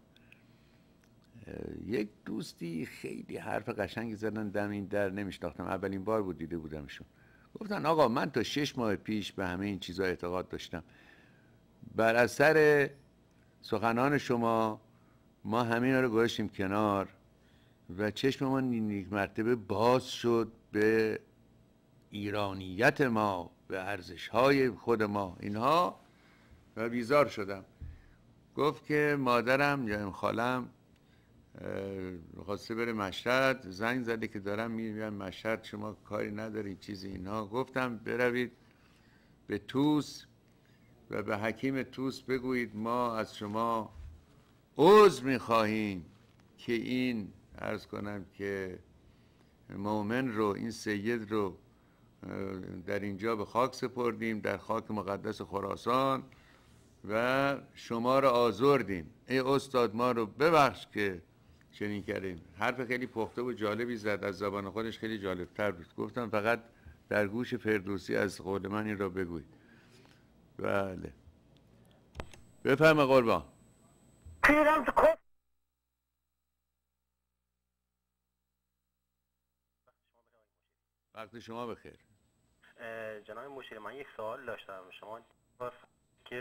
یک دوستی خیلی حرف قشنگی زدن دم این در، نمیشناختم، اولین بار بود دیده بودمشون. گفتن آقا من تا شش ماه پیش به همه این چیزا اعتقاد داشتم، بر اثر سخنان شما ما همین رو گذاشتیم کنار و چشم ما یک مرتبه باز شد به ایرانیت ما، به ارزش‌های خود ما اینها و بیزار شدم. گفت که مادرم یا خالم خواسته بره مشهد، زنگ زده که دارم میرم مشهد، شما کاری ندارین چیزی اینها. گفتم بروید به توس و به حکیم توس بگویید ما از شما عذر میخواهیم که این عرض کنم که مؤمن رو، این سید رو در اینجا به خاک سپردیم، در خاک مقدس خراسان و شما رو آزردیم. ای استاد ما رو ببخش که چنین کردیم. حرف خیلی پخته و جالبی زد، از زبان خودش خیلی جالبتر بود. گفتم فقط در گوش فردوسی از قول من این را بگوی. بله بفرما قربان. پیرم کف وقت شما بخیر. جناب مشیری، من یک سوال داشتم. شما که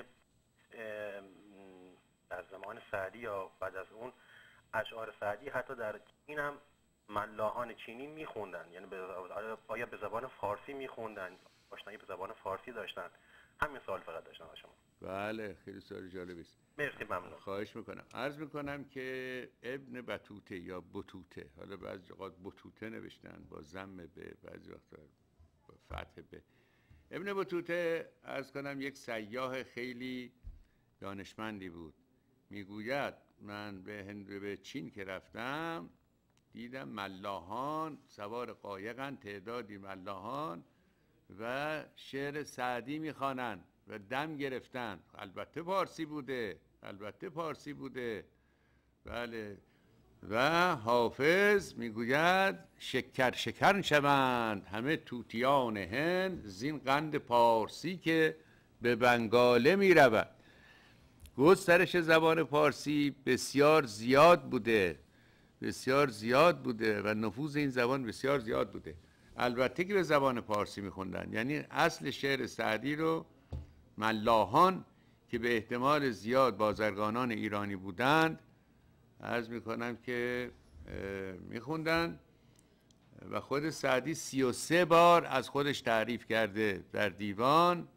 در زمان سعدی یا بعد از اون اشعار سعدی حتی در چین هم ملاحان چینی میخوندن، یعنی آیا به زبان فارسی میخوندن، آشنایی به زبان فارسی داشتن؟ همین سوال فقط داشتم از شما. بله خیلی سوال جالبی است. مرسی، ممنون. خواهش میکنم. عرض میکنم که ابن بطوطه یا بطوطه، حالا بعضی اوقات بطوطه نوشتن با ضم به، بعضی وقتا با فتح به. ابن بطوطه عرض کنم یک سیاح خیلی دانشمندی بود. میگوید من به هند به چین که رفتم دیدم ملاحان سوار قایقن، تعدادی ملاحان و شعر سعدی میخوانند و دم گرفتن. البته پارسی بوده، البته پارسی بوده. بله. و حافظ میگوید شکر شکر شوند همه توتیان هند، زین قند پارسی که به بنگاله میرود. گسترش زبان پارسی بسیار زیاد بوده، بسیار زیاد بوده و نفوذ این زبان بسیار زیاد بوده. البته که به زبان پارسی میخوندن، یعنی اصل شعر سعدی رو ملاحان که به احتمال زیاد بازرگانان ایرانی بودند عرض میکنم که میخوندن و خود سعدی سی و سه بار از خودش تعریف کرده در دیوان.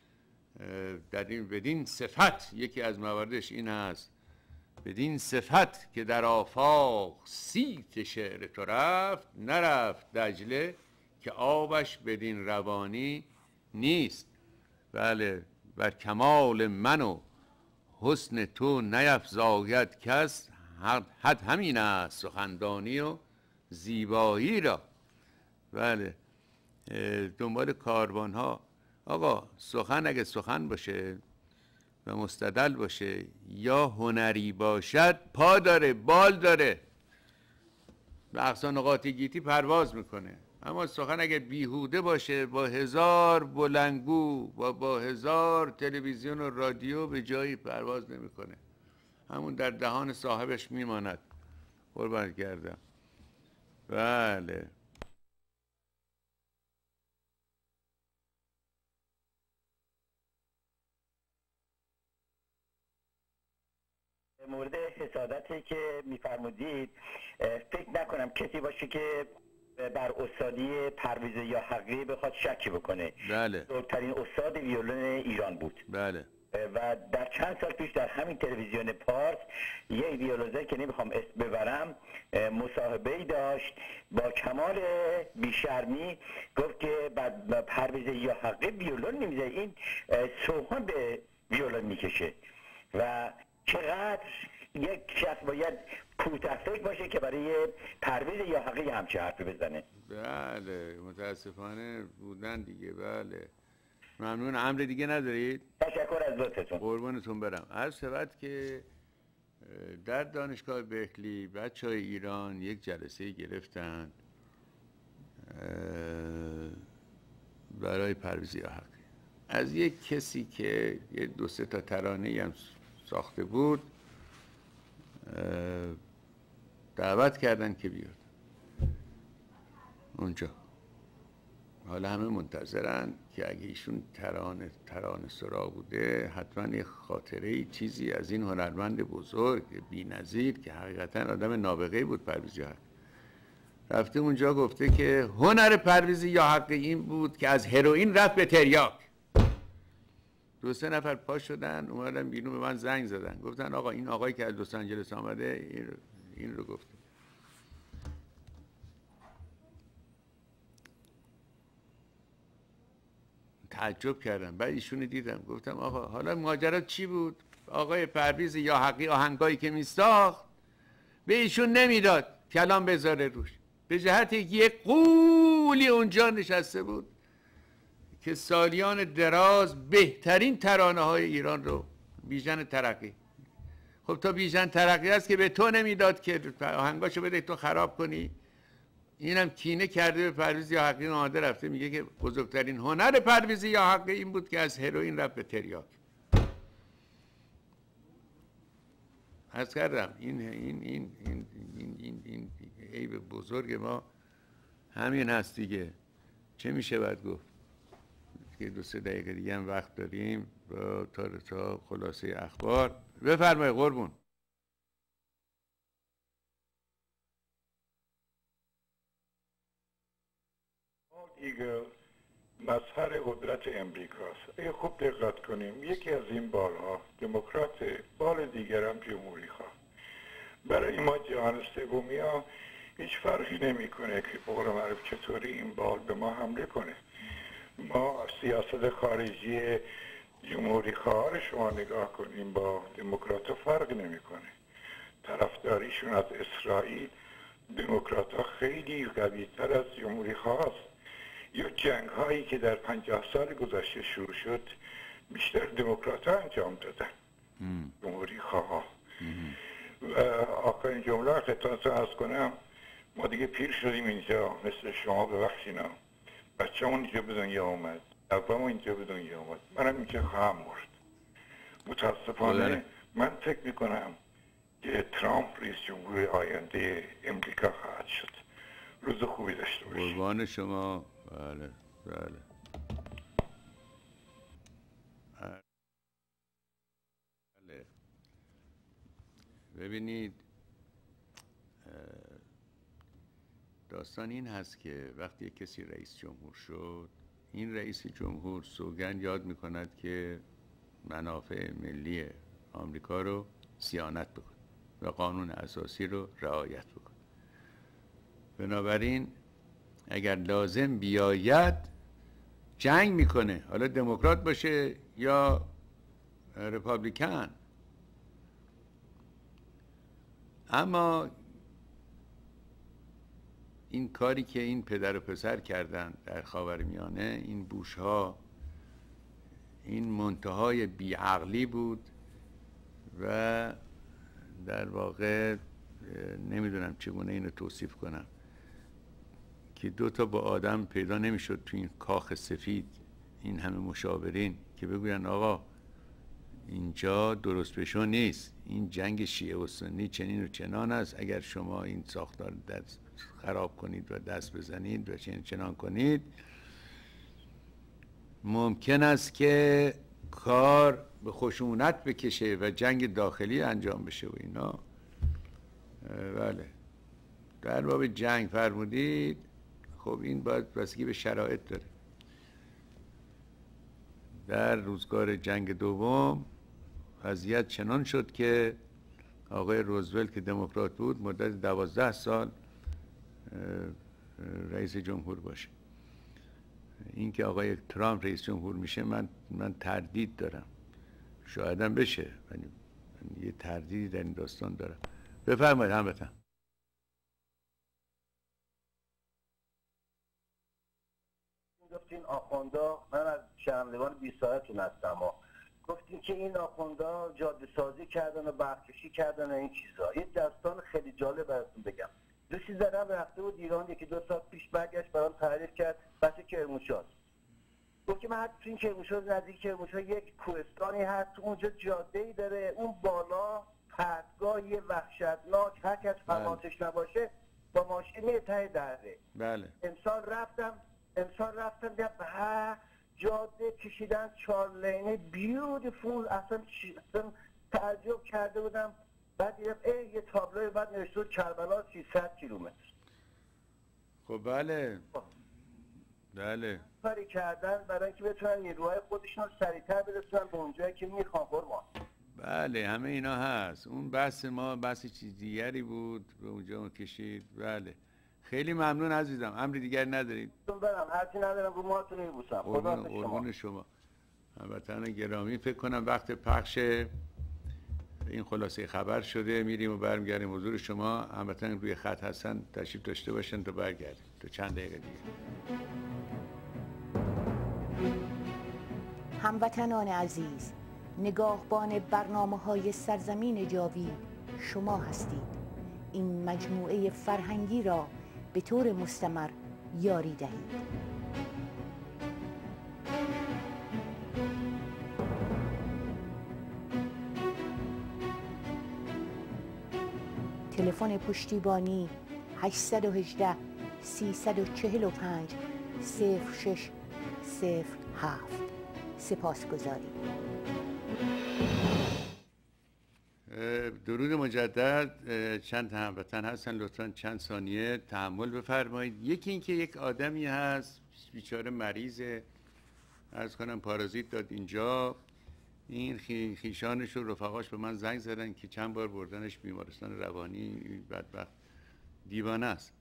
در این بدین صفت، یکی از مواردش این هست، بدین صفت که در آفاق سیت شعر تو رفت، نرفت دجله که آبش بدین روانی نیست. بله. بر کمال من و حسن تو نیفزاید کس، حد همین است سخندانی و زیبایی را. بله. دنبال کاروان ها. آقا سخن اگه سخن باشه و مستدل باشه یا هنری باشد، پا داره، بال داره، به اقصا نقاط گیتی پرواز میکنه. اما سخن اگه بیهوده باشه با هزار بلندگو و با هزار تلویزیون و رادیو به جایی پرواز نمیکنه، همون در دهان صاحبش میماند. قربان گردم. بله. مورد حسادتی که میفرمودید، فکر نکنم کسی باشه که بر استادی پرویز یاحقی بخواد شکی بکنه. بله. بزرگترین استاد ویولن ایران بود. بله. و در چند سال پیش در همین تلویزیون پارس یک ویولوزه که نمیخوام اسم ببرم مصاحبه‌ای داشت، با کمال بیشرمی گفت که بعد پرویز یاحقی ویولن نمیزه، این سوهان به ویولن میکشه. و چقدر یک شخص باید کوتاه‌فکر باشه که برای پرویز یاحقی همچه حرفی بزنه. بله متاسفانه بودن دیگه. بله. ممنون. امر دیگه ندارید؟ تشکر از لطفتون. قربانتون برم. عرض شود که در دانشگاه برکلی بچه های ایران یک جلسه گرفتن برای پرویز یاحقی از یک کسی که یه دو سه تا ترانه هم ساخته بود. دعوت کردن که بیاد اونجا. حالا همه منتظرن که اگه ایشون ترانه ترانه سرا بوده حتما یه خاطره چیزی از این هنرمند بزرگ بی‌نظیر که حقیقتا آدم نابغه‌ای بود پرویز یاحقی. رفته اونجا گفته که هنر پرویز یاحقی این بود که از هروئین رفت به تریاک. دو سه نفر پا شدن اومدن بیرون، به من زنگ زدن گفتن آقا این آقایی که از لس آنجلس آمده این رو, این رو گفته. تعجب کردم. بعد ایشونو دیدم گفتم آقا حالا ماجرا چی بود؟ آقای پرویز یاحقی آهنگایی که میساخت به ایشون نمیداد کلام بذاره روش، به جهت یک قولی اونجا نشسته بود که سالیان دراز بهترین ترانه های ایران رو، بیژن ترقی. خب تا بیژن ترقی است که به تو نمیداد که آهنگاشو بده تو خراب کنی، اینم کینه کرده به پرویز یا حقی، آمده رفته میگه که بزرگترین هنر پرویز یا حقی این بود که از هروئین رفت به تریاک. عرض کردم این این این این این این, این عیب بزرگ ما همین هست دیگه. چه میشه باید گفت که دو سه دقیقه دیگه هم وقت داریم با تا تا خلاصه اخبار. بفرمایید قربون. ایگل مظهر قدرت امریکاست. اگه خوب دقت کنیم یکی از این بالها دموکرات، بال دیگر هم جمهوری خواه. برای ما جهان سومی ها هیچ فرقی نمیکنه که به قول معروف چطوری این بال به ما حمله کنه. ما سیاست خارجی جمهوری خواه رو شما نگاه کنیم با دموکرات فرق نمیکنه. طرفداریشون از اسرائیل دموکرات ها خیلی قوی تر از جمهوری خواه است. یا جنگ هایی که در پنجاه سال گذشته شروع شد بیشتر دموکرات ها انجام دادن، جمهوری خواه. و آخرین جمله خدمتتون عرض کنم، ما دیگه پیر شدیم اینجا، مثل شما ببخشینا، بچه همون اینجا به دنیا آمد، اقوام اینجا به دنیا آمد، منم اینجا خواهم مرد. متاسفانه من فکر میکنم که ترامپ رئیس جمهور آینده امریکا خواهد شد. روز خوبی داشته باشید. قربان شما. بله بله. بله. ببینید داستان این هست که وقتی کسی رئیس جمهور شد، این رئیس جمهور سوگند یاد میکند که منافع ملی آمریکا رو صیانت بکن و قانون اساسی رو رعایت بکن. بنابراین اگر لازم بیاید جنگ میکنه، حالا دموکرات باشه یا رپابلیکن. اما این کاری که این پدر و پسر کردن در خاورمیانه، این بوش ها، این منتهای بیعقلی بود و در واقع نمیدونم چگونه اینو توصیف کنم که دو تا با آدم پیدا نمیشد تو این کاخ سفید، این همه مشاورین که بگوین آقا اینجا درست بشو نیست، این جنگ شیعه و سنی چنین و چنان است، اگر شما این ساختار دست خراب کنید و دست بزنید و چنین چنان کنید ممکن است که کار به خشونت بکشه و جنگ داخلی انجام بشه و اینا. بله در باب جنگ فرمودید، خب این باید بستگی به شرایط داره. در روزگار جنگ دوم وضعیت چنان شد که آقای روزولت که دموکرات بود مدت دوازده سال رئیس جمهور باشه. این که آقای ترامپ رئیس جمهور میشه من من تردید دارم، شایدم بشه ولی من یه تردیدی در این داستان دارم. بفرمایید هموطن. گفتین آخوندا، من از شنوندگان بی ساعتون هستم، گفتین که این آخوندا جاده سازی کردن و برکشی کردن و این چیزا. یه داستان خیلی جالب براتون بگم. دوستی زدم رفته بود ایران، یکی دو سال پیش برگشت برام تعریف کرد، بس کرمانشاه. گفت که من تو این کرمانشاه، نزدیک کرمانشاه یک کوهستانی هست، اونجا جاده‌ای داره، اون بالا پرتگاهی وحشتناک، هر کس فناتش نباشه با ماشین میره ته دره. بله. امسال رفتم امسال رفتم دیدم به جاده کشیدن چهار لینه بیوتیفول، اصلا اصلا تعجب کرده بودم. بعد دیدم ای یه تابلوی بعد نوشته کربلا سیصد کیلومتر. خب بله بله کاری کردن برای اینکه بتونن نیروهای خودشون سریعتر برسونن به اونجایی که میخوان. قربان بله همه اینا هست. اون بحث ما بحث چیز دیگری بود، به اونجا کشید. بله خیلی ممنون عزیزم. امری دیگری ندارید؟ برم هرچی ندارم رو ماهتون میبوسم. خدا قربون شما. هموطنان گرامی، فکر کنم وقت پخش این خلاصه خبر شده، میریم و برمیگردیم حضور شما. هموطنان روی خط هستن تشریف داشته باشن تا برگردیم تا چند دقیقه دیگه. هموطنان عزیز، نگاهبان برنامه‌های سرزمین جاوید شما هستید. این مجموعه فرهنگی را به طور مستمر یاری دهید. تلفن پشتیبانی هشت یک هشت سه چهار پنج صفر شش صفر هفت. سپاسگزاری. درود مجدد. چند هموطن هستن، لطفاً چند ثانیه تحمل بفرمایید. یکی این که یک آدمی هست بیچاره مریضه، عرض کنم پارازیت داد اینجا، این خیشانش و رفقاش به من زنگ زدن که چند بار بردنش بیمارستان روانی، بدبخت دیوانه است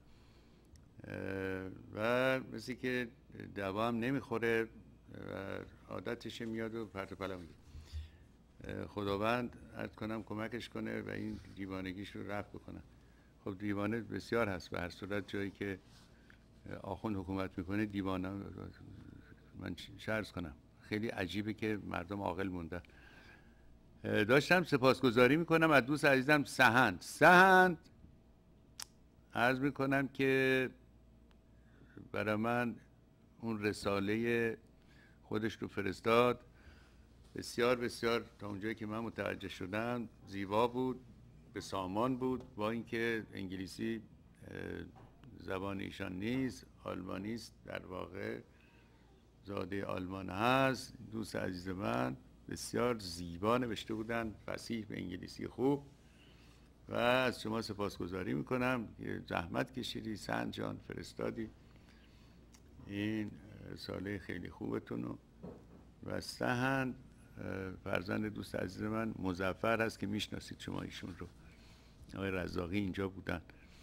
و مثل که دوا هم نمیخوره و عادتش میاد و پرت و پلا میگه. خداوند عرض کنم کمکش کنه و این دیوانگیش رو رفع بکنه. خب دیوانه بسیار هست، به هر صورت جایی که آخوند حکومت میکنه دیوانه. من چه عرض کنم، خیلی عجیبه که مردم عاقل موندن. داشتم سپاسگزاری میکنم از دوست عزیزم سهند. سهند عرض میکنم که برای من اون رساله خودش رو فرستاد، بسیار بسیار تا اونجایی که من متوجه شدم زیبا بود، به سامان بود، با اینکه انگلیسی زبان ایشان نیست، آلمانی است، در واقع زاده آلمان هست. دوست عزیز من بسیار زیبا نوشته بودن، فصیح به انگلیسی خوب، و از شما سپاسگزاری میکنم که زحمت کشیدی سهند جان، فرستادی این رساله خیلی خوبتون رو. و سهند فرزند دوست عزیز من مظفر هست که میشناسید شما ایشون رو، آقای رزاقی اینجا بودن.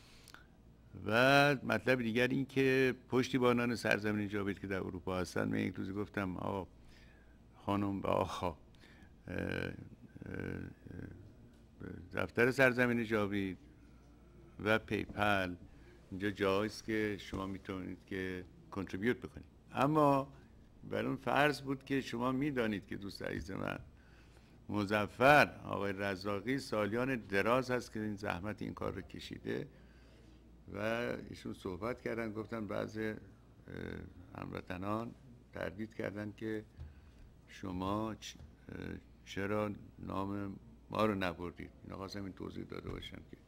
و مطلب دیگر این که پشتیبانان سرزمین جاوید که در اروپا هستن، من یک روزی گفتم آقا خانم و آقا، دفتر سرزمین جاوید و پیپل اینجا جاییست که شما میتونید که کنتریبیوت بکنید، اما بر اون فرض بود که شما میدانید که دوست عزیز من مظفر آقای رزاقی سالیان دراز هست که این زحمت این کار رو کشیده و ایشون صحبت کردن، گفتن بعضی هموطنان تردید کردن که شما چرا نام ما رو نبردید. اینا خواستم این توضیح داده باشم که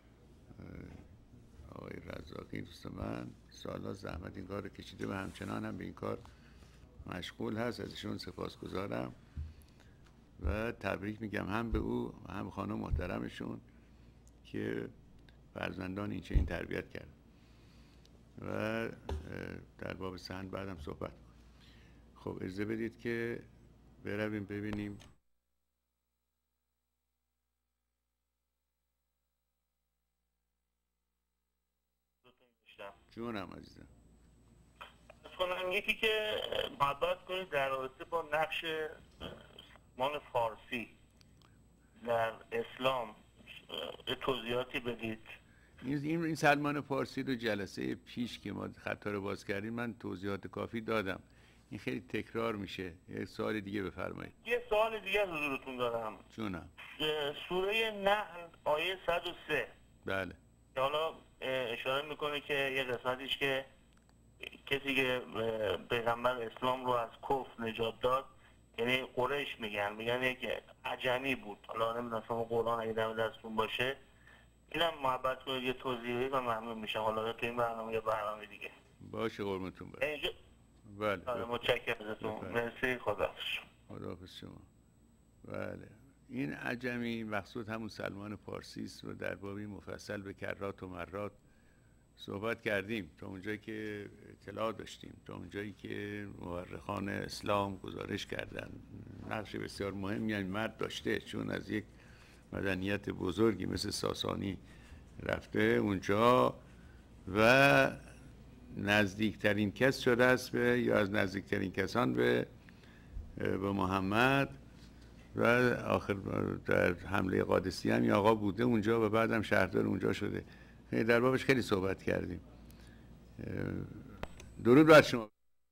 آقای رزاقی دوست من سال‌ها زحمت این کار رو کشیده و همچنان هم به این کار مشغول هست. ازشون سپاسگزارم و تبریک میگم هم به او و هم خانم محترمشون که فرزندان این چنین تربیت کرد. و در باب سهند بعدم صحبت کنم. خب اجازه بدید که برویم ببینیم جونم عزیزم. کنم یکی که محبت کنید در رابطه با نقش سلمان فارسی در اسلام توضیحاتی بدید. این این سلمان فارسی رو جلسه پیش که ما خطا رو باز کردیم من توضیحات کافی دادم، این خیلی تکرار میشه. یک سوال دیگه بفرمایید. یه سوال دیگه از حضورتون دارم. جونم. سوره نحل آیه صد و سه. بله. که حالا اشاره میکنه که یه قسمتیش که کسی که پیغمبر اسلام رو از کفر نجات داد، یعنی قریش میگن میگن که عجمی بود. حالا نمیدونم شما قرآن اگه دم دستتون باشه اینم محبت کنید یه توضیحی و ممنون میشم، حالا تو این برنامه یا برنامه دیگه. باشه قربونتون برم. اینجا بله. متشکرم ازتون. مرسی. خداحافظ. خداحافظ شما. بله. این عجمی مقصود همون سلمان فارسی است و در بابی مفصل به کرات و مرات صحبت کردیم، تا اونجایی که اطلاع داشتیم، تا اونجایی که مورخان اسلام گزارش کردن. نقش بسیار مهمی یعنی مرد داشته، چون از یک مدنیت بزرگی مثل ساسانی رفته اونجا و نزدیکترین کس شده است به، یا از نزدیکترین کسان به به محمد، و آخر در حمله قادسیه هم آقا بوده اونجا و بعدم شهردار اونجا شده. در بابش خیلی صحبت کردیم. درود بر شما.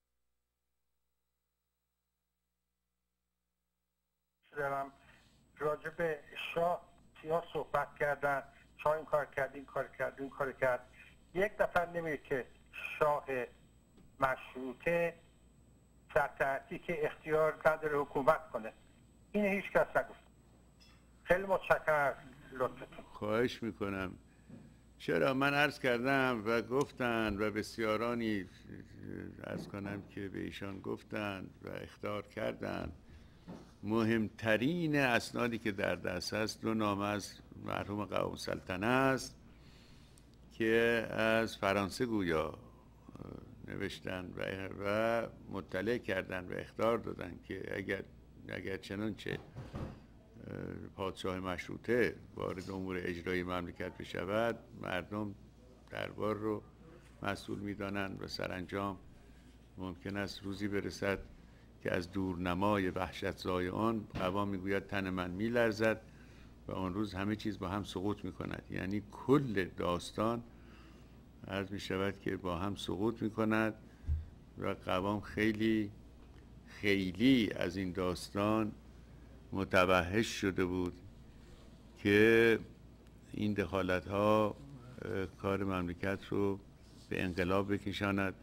دارم راجع به شاه سیاه صحبت کردن، شاه این کار کرد این کار کرد این کار کرد. یک نفر نمیگه که شاه مشروطه سلطنتی که اختیار نداره حکومت کنه. این هیچ کس نگفت. خیلی متشکرم لطفتون. خواهش میکنم. چرا من عرض کردم و گفتن و بسیارانی عرض کنم که به ایشان گفتن و اخطار کردن. مهمترین اسنادی که در دست هست دو نامه از مرحوم قوام السلطنه است که از فرانسه گویا نوشتن و, و مطلع کردن و اخطار دادن که اگر اگر چنانچه پادشاه مشروطه وارد امور اجرایی مملکت بشود، مردم دربار رو مسئول میدانند و سرانجام ممکن است روزی برسد که از دورنمای وحشت‌زای آن قوام میگوید تن من میلرزد و آن روز همه چیز با هم سقوط میکند. یعنی کل داستان عرض میشود که با هم سقوط میکند و قوام خیلی خیلی از این داستان متوحش شده بود که این دخالت ها کار مملکت رو به انقلاب بکشاند.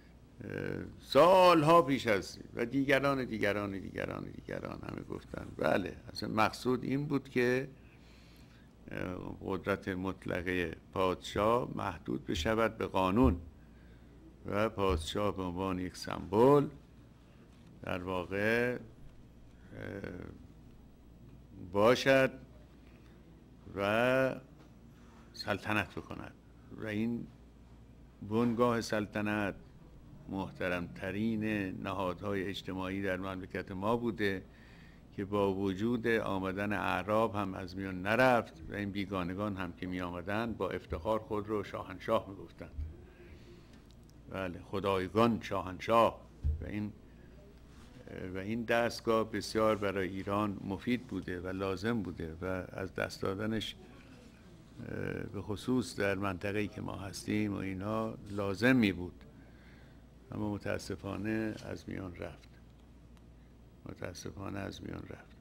سالها پیش از و دیگران دیگران دیگران دیگران همه گفتن بله اصلا مقصود این بود که قدرت مطلقه پادشاه محدود بشود به قانون و پادشاه به عنوان یک سمبل در واقع باشد و سلطنت بکند و این بنگاه سلطنت محترم ترین نهادهای اجتماعی در مملکت ما بوده که با وجود آمدن اعراب هم از میان نرفت و این بیگانگان هم که می آمدن با افتخار خود رو شاهنشاه می گفتن. بله خدایگان شاهنشاه و این و این دستگاه بسیار برای ایران مفید بوده و لازم بوده و از دست دادنش به خصوص در منطقه‌ای که ما هستیم و اینا لازم می بود، اما متاسفانه از میان رفت متاسفانه از میان رفت.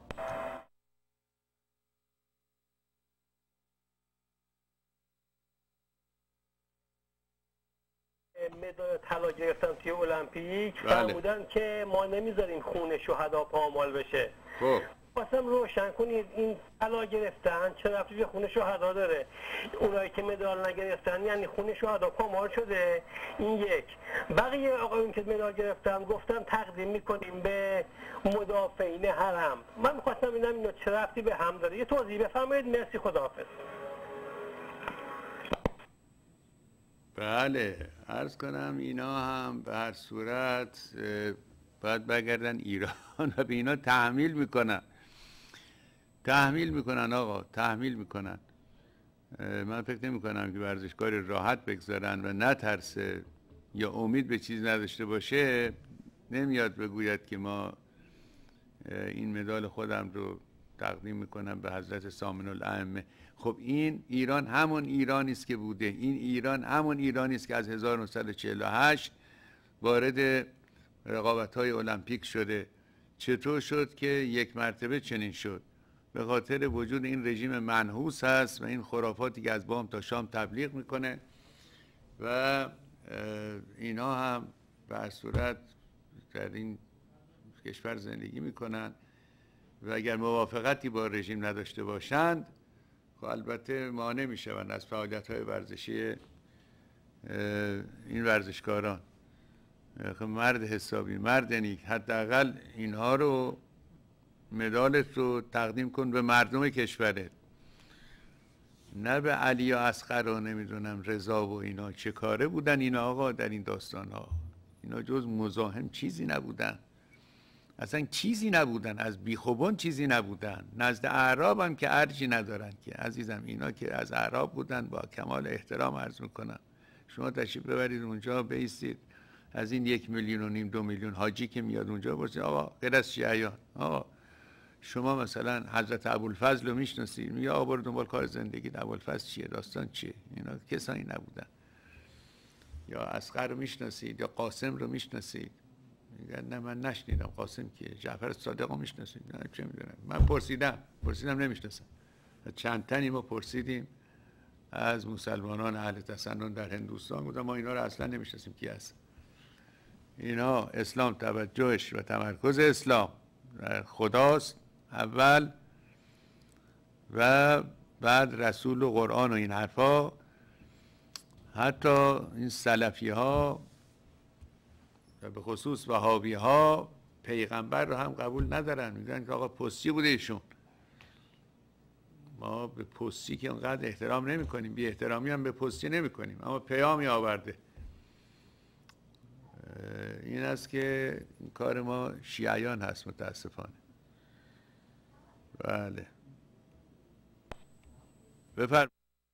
مدال طلا گرفتن توی المپیک بله. فرمودن که ما نمیذاریم خون شهدا پامال بشه. خب خواستم روشن کنید این طلا گرفتن چه ربطی به خون شهدا داره؟ اونایی که مدال نگرفتن یعنی خون شهدا پامال شده؟ این یک. بقیه آقایون که مدال گرفتن گفتن تقدیم میکنیم به مدافعین حرم. من میخواستم ببینم اینا چه ربطی به هم داره؟ یه توضیح بفرمایید. مرسی، خداحافظ. بله عرض کنم اینا هم به هر صورت باید برگردن ایران و به اینا تحمیل میکنن تحمیل میکنن آقا تحمیل میکنن. من فکر نمی کنم که ورزشکار راحت بگذارن و نترسه یا امید به چیز نداشته باشه نمیاد بگوید که ما این مدال خودم رو تقدیم میکنم به حضرت سامن الائمه. خب این ایران همون ایرانی است که بوده، این ایران همون ایرانی است که از هزار و نهصد و چهل و هشت وارد رقابت‌های المپیک شده. چطور شد که یک مرتبه چنین شد؟ به خاطر وجود این رژیم منحوس هست و این خرافاتی که از بام تا شام تبلیغ میکنه و اینا هم به هر صورت در این کشور زندگی میکنن و اگر موافقتی با رژیم نداشته باشند خب البته مانع میشوند از فعالیت‌های ورزشی این ورزشکاران. خب مرد حسابی مرد نیک، حداقل اینها رو مدالت رو تقدیم کن به مردم کشورت، نه به علی و اصغر و نمیدونم رضا و اینا. چه کاره بودن اینا آقا در این داستان ها؟ اینا جز مزاحم چیزی نبودن، اصلا چیزی نبودن، از بیخوبان چیزی نبودن. نزد اعراب هم که ارجی ندارن که عزیزم. اینا که از اعراب بودن با کمال احترام عرض میکنم. شما تشریف ببرید اونجا بیستید از این یک میلیون و نیم دو میلیون حاجی که میاد اونجا برسید آقا غیر از شیعیان آقا شما مثلا حضرت ابوالفضل رو میشناسید؟ میگه آقا برو دنبال کار زندگی. ابوالفضل چیه؟ داستان چیه؟ اینا کسانی نبودن. یا اصغر رو میشناسید؟ یا قاسم رو میشناسید؟ میگن نه من نشنیدم. قاسم کیه؟ جعفر صادق رو میشناسید؟ نه چه میدونم. من پرسیدم پرسیدم نمیشناسم. چند تنی ما پرسیدیم از مسلمانان اهل تسنن در هندوستان. گفتم ما اینا رو اصلا نمیشناسیم کی هست. اینا اسلام توجهش و تمرکز اسلام خداست اول و بعد رسول و قرآن و این حرفا. حتی این سلفی ها و به خصوص وهابی ها پیغمبر رو هم قبول ندارن، میگن که آقا پستی بوده ایشون. ما به پستی که اونقدر احترام نمی کنیم، بی احترامی هم به پستی نمی کنیم، اما پیامی آورده. این است که این کار ما شیعیان هست متاسفانه. بله بفرمایید.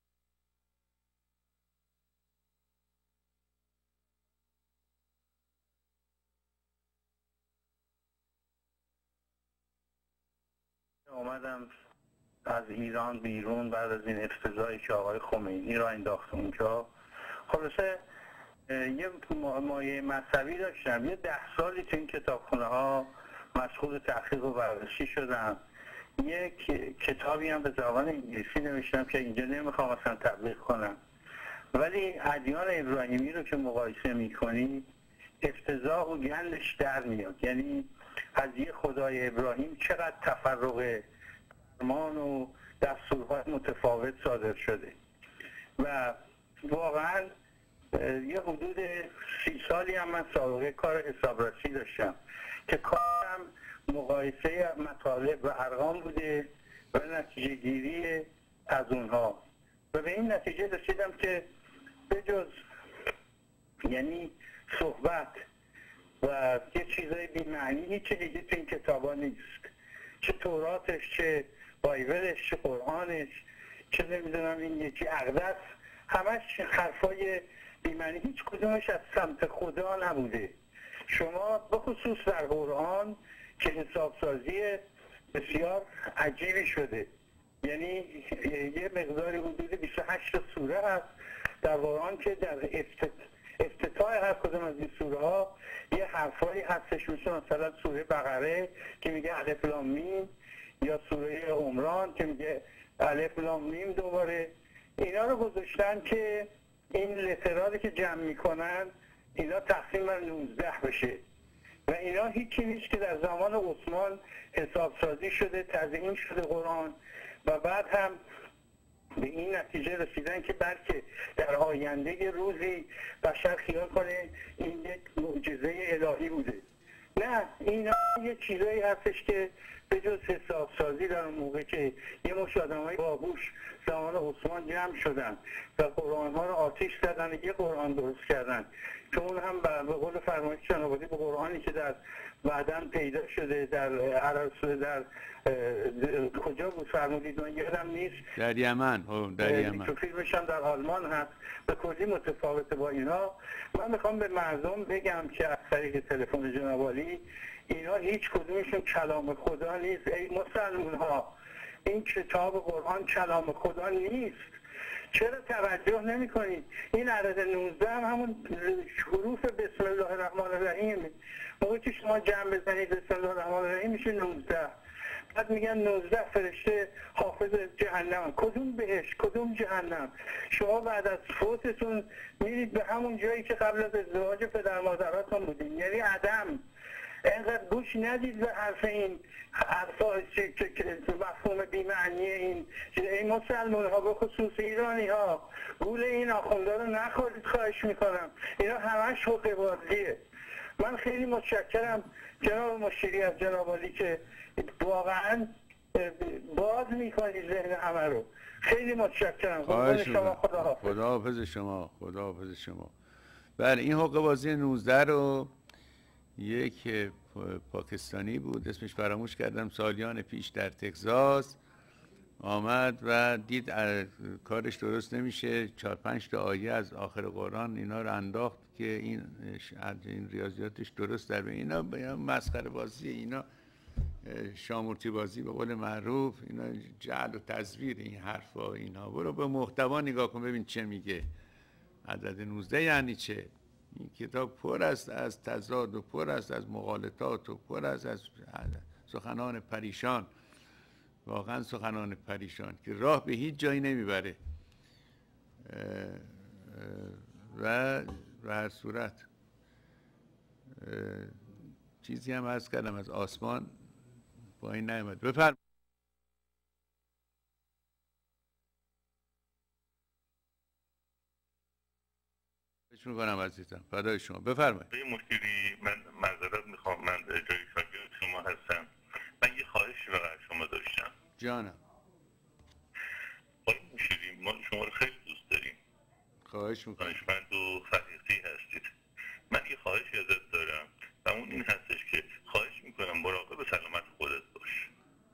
اومدم از ایران بیرون بعد از این افتضاحی که آقای خمینی را انداخت اونجا. خلاصه یه مایه مذهبی داشتم، یه ده سالی تو این کتابخونه ها مشغول تحقیق و بررسی شدم. یک کتابی هم به زبان انگلیسی نوشتم که اینجا نمیخوام اصلا تبلیغ کنم، ولی ادیان ابراهیمی رو که مقایسه میکنی افتضاح و گندش در میاد. یعنی از یه خدای ابراهیم چقدر تفرق فرمان و دستورهای متفاوت صادر شده و واقعا یه حدود سی سالی هم من سابقه کار حسابرسی داشتم که کارم مقایسه مطالب و ارقام بوده و نتیجه گیری از اونها و به این نتیجه رسیدم که به جز یعنی صحبت و یه چیزای بی‌معنی هیچی دیگه تو این کتابا نیست، چه توراتش، چه بایبلش، چه قرآنش، چه نمیدونم این یکی اقدس، همش حرفای بی‌معنی، هیچ کدومش از سمت خدا نبوده. شما به خصوص در قرآن که حسابسازی بسیار عجیبی شده، یعنی یه مقداری حدود بیست و هشت سوره هست در قرآن که در افتتاح هر کدوم از این سوره ها یه حرفایی هستش، مثل مثلا سوره بقره که میگه الف لام میم، یا سوره عمران که میگه الف لام میم دوباره. اینا رو گذاشتن که این لتراری که جمع میکنن اینا تقسیم بر نوزده بشه و اینا هیچی نیست که در زمان عثمان حسابسازی شده، تزیین شده قرآن و بعد هم به این نتیجه رسیدن که بلکه در آینده روزی بشر خیال کنه این یک معجزه الهی بوده. نه، اینا یه چیزایی هستش که به جز حسابسازی در اون موقع که یه مش آدمای باهوش زمان عثمان جمع شدن و قرآن ها رو آتش زدن و یه قرآن درست کردن که اون هم به قول فرمایش جنابعالی به قرآنی که در بعداً پیدا شده در عرب در کجا بود فرمودید من یادم نیست، در یمن. در یمن فیلمش هم در آلمان هست، به کلی متفاوته با اینا. من میخوام به مردم بگم که از طریق تلفن جنابعالی اینا هیچ کدومشون کلام خدا نیست. ای مسلمان ها، این کتاب قرآن کلام خدا نیست. چرا توجه نمی کنید؟ این عدد نوزده هم همون حروف بسم الله الرحمن الرحیم، موقعی که شما جمع بزنید بسم الله الرحمن الرحیم میشه نوزده. بعد میگن نوزده فرشته حافظ جهنم. کدوم بهشت کدوم جهنم؟ شما بعد از فوتتون میرید به همون جایی که قبل از ازدواج پدر مادراتون بودین، یعنی عدم. اینقدر گوش ندید به حرف این حرفا که مفهوم بی‌معنی این این مسلمان ها به خصوص ایرانی ها گول این آخونده رو نخورید خواهش میکنم. اینا همش حقه بازیه. من خیلی متشکرم جناب مشیری از جناب عالی که واقعا باز میکنید ذهن همه رو. خیلی متشکرم. خواهش شما خدا حافظ. خدا حافظ شما. خدا حافظ شما. بله، این حقه بازی نوزده رو یک پاکستانی بود، اسمش فراموش کردم، سالیان پیش در تگزاس آمد و دید کارش درست نمیشه، چهار پنج تا آیه از آخر قرآن اینا رو انداخت که این این ریاضیاتش درست در به اینا مسخره بازی، اینا شامورتی بازی به قول معروف، اینا جعل و تزویر این حرفا اینا. برو به محتوا نگاه کن ببین چه میگه. عدد نوزده یعنی چه؟ این کتاب پر است از تضاد و پر است از مغالطات و پر است از سخنان پریشان، واقعا سخنان پریشان که راه به هیچ جایی نمیبره. و به هر صورت چیزی هم عرض کردم از آسمان با این نیامد. بفرمایید. بهش میکنم عزیزم، فدای شما. بفرمایید. به مشکلی من معذرت میخوام، من جای شاگرد شما هستم. من یه خواهش رو از شما داشتم. جانم. آقای مشیری، ما شما رو خیلی دوست داریم. خواهش میکنم. دانشمند و فرهیخته هستید. من یه خواهشی ازت دارم و اون این هستش که خواهش میکنم مراقب سلامت خودت باش.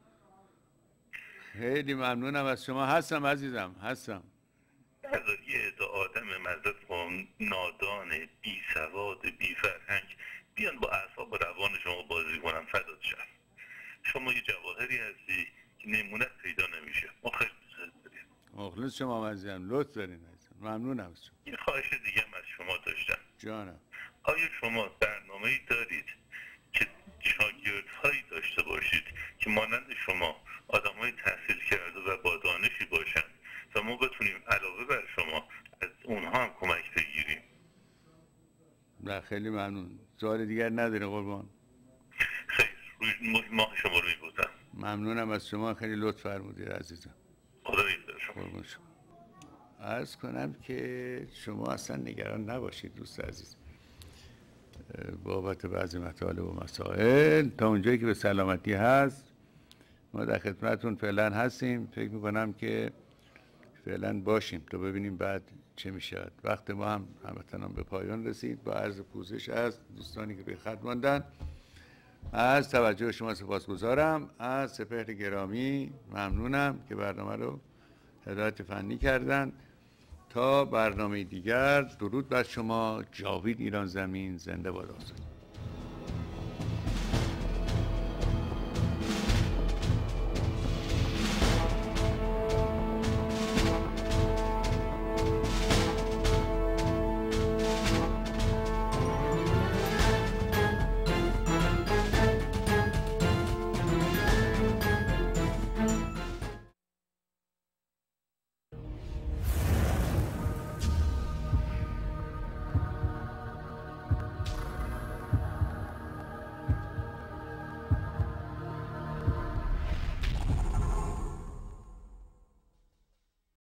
خیلی ممنونم از شما. هستم عزیزم، هستم. نظر یه عده آدم مزد کن نادان، بی سواد، بی فرهنگ بیان با اعصاب و روان شما بازی کنن. فدات شم. شما یه جواهری هستی که نمونت پیدا نمیشه. ما خیلی دوست داریم. مخلص شما عزیزم، لطف دارین عزیزم. ممنونم از شما. یه خواهش دیگه هم از شما داشتم. جانم. آیا شما برنامه‌ای دارید که شاگردهایی داشته باشید که مانند شما آدمای تحصیل کرده و با دانشی باشند و ما بتونیم علاوه بر شما از اونها هم کمک بگیریم؟ نه خیلی ممنون. سوال دیگر نداره قربان. خیر، روی ماه شما رو می‌بوزم. ممنونم از شما، خیلی لطف فرمودید عزیزم. خدا نگهدار شما. قربان شما. عرض کنم که شما اصلا نگران نباشید دوست عزیز بابت بعضی مطالب و مسائل. تا اونجایی که به سلامتی هست ما در خدمتتون فعلا هستیم. فکر میکنم که فعلا باشیم تا ببینیم بعد چه میشه. وقت ما هم هموطنان به پایان رسید. با عرض پوزش از دوستانی که به خط ماندن، از توجه شما سپاسگزارم. از سپهر گرامی ممنونم که برنامه رو هدایت فنی کردن. تا برنامه دیگر، درود بر شما. جاوید ایران زمین زنده باد آزاد.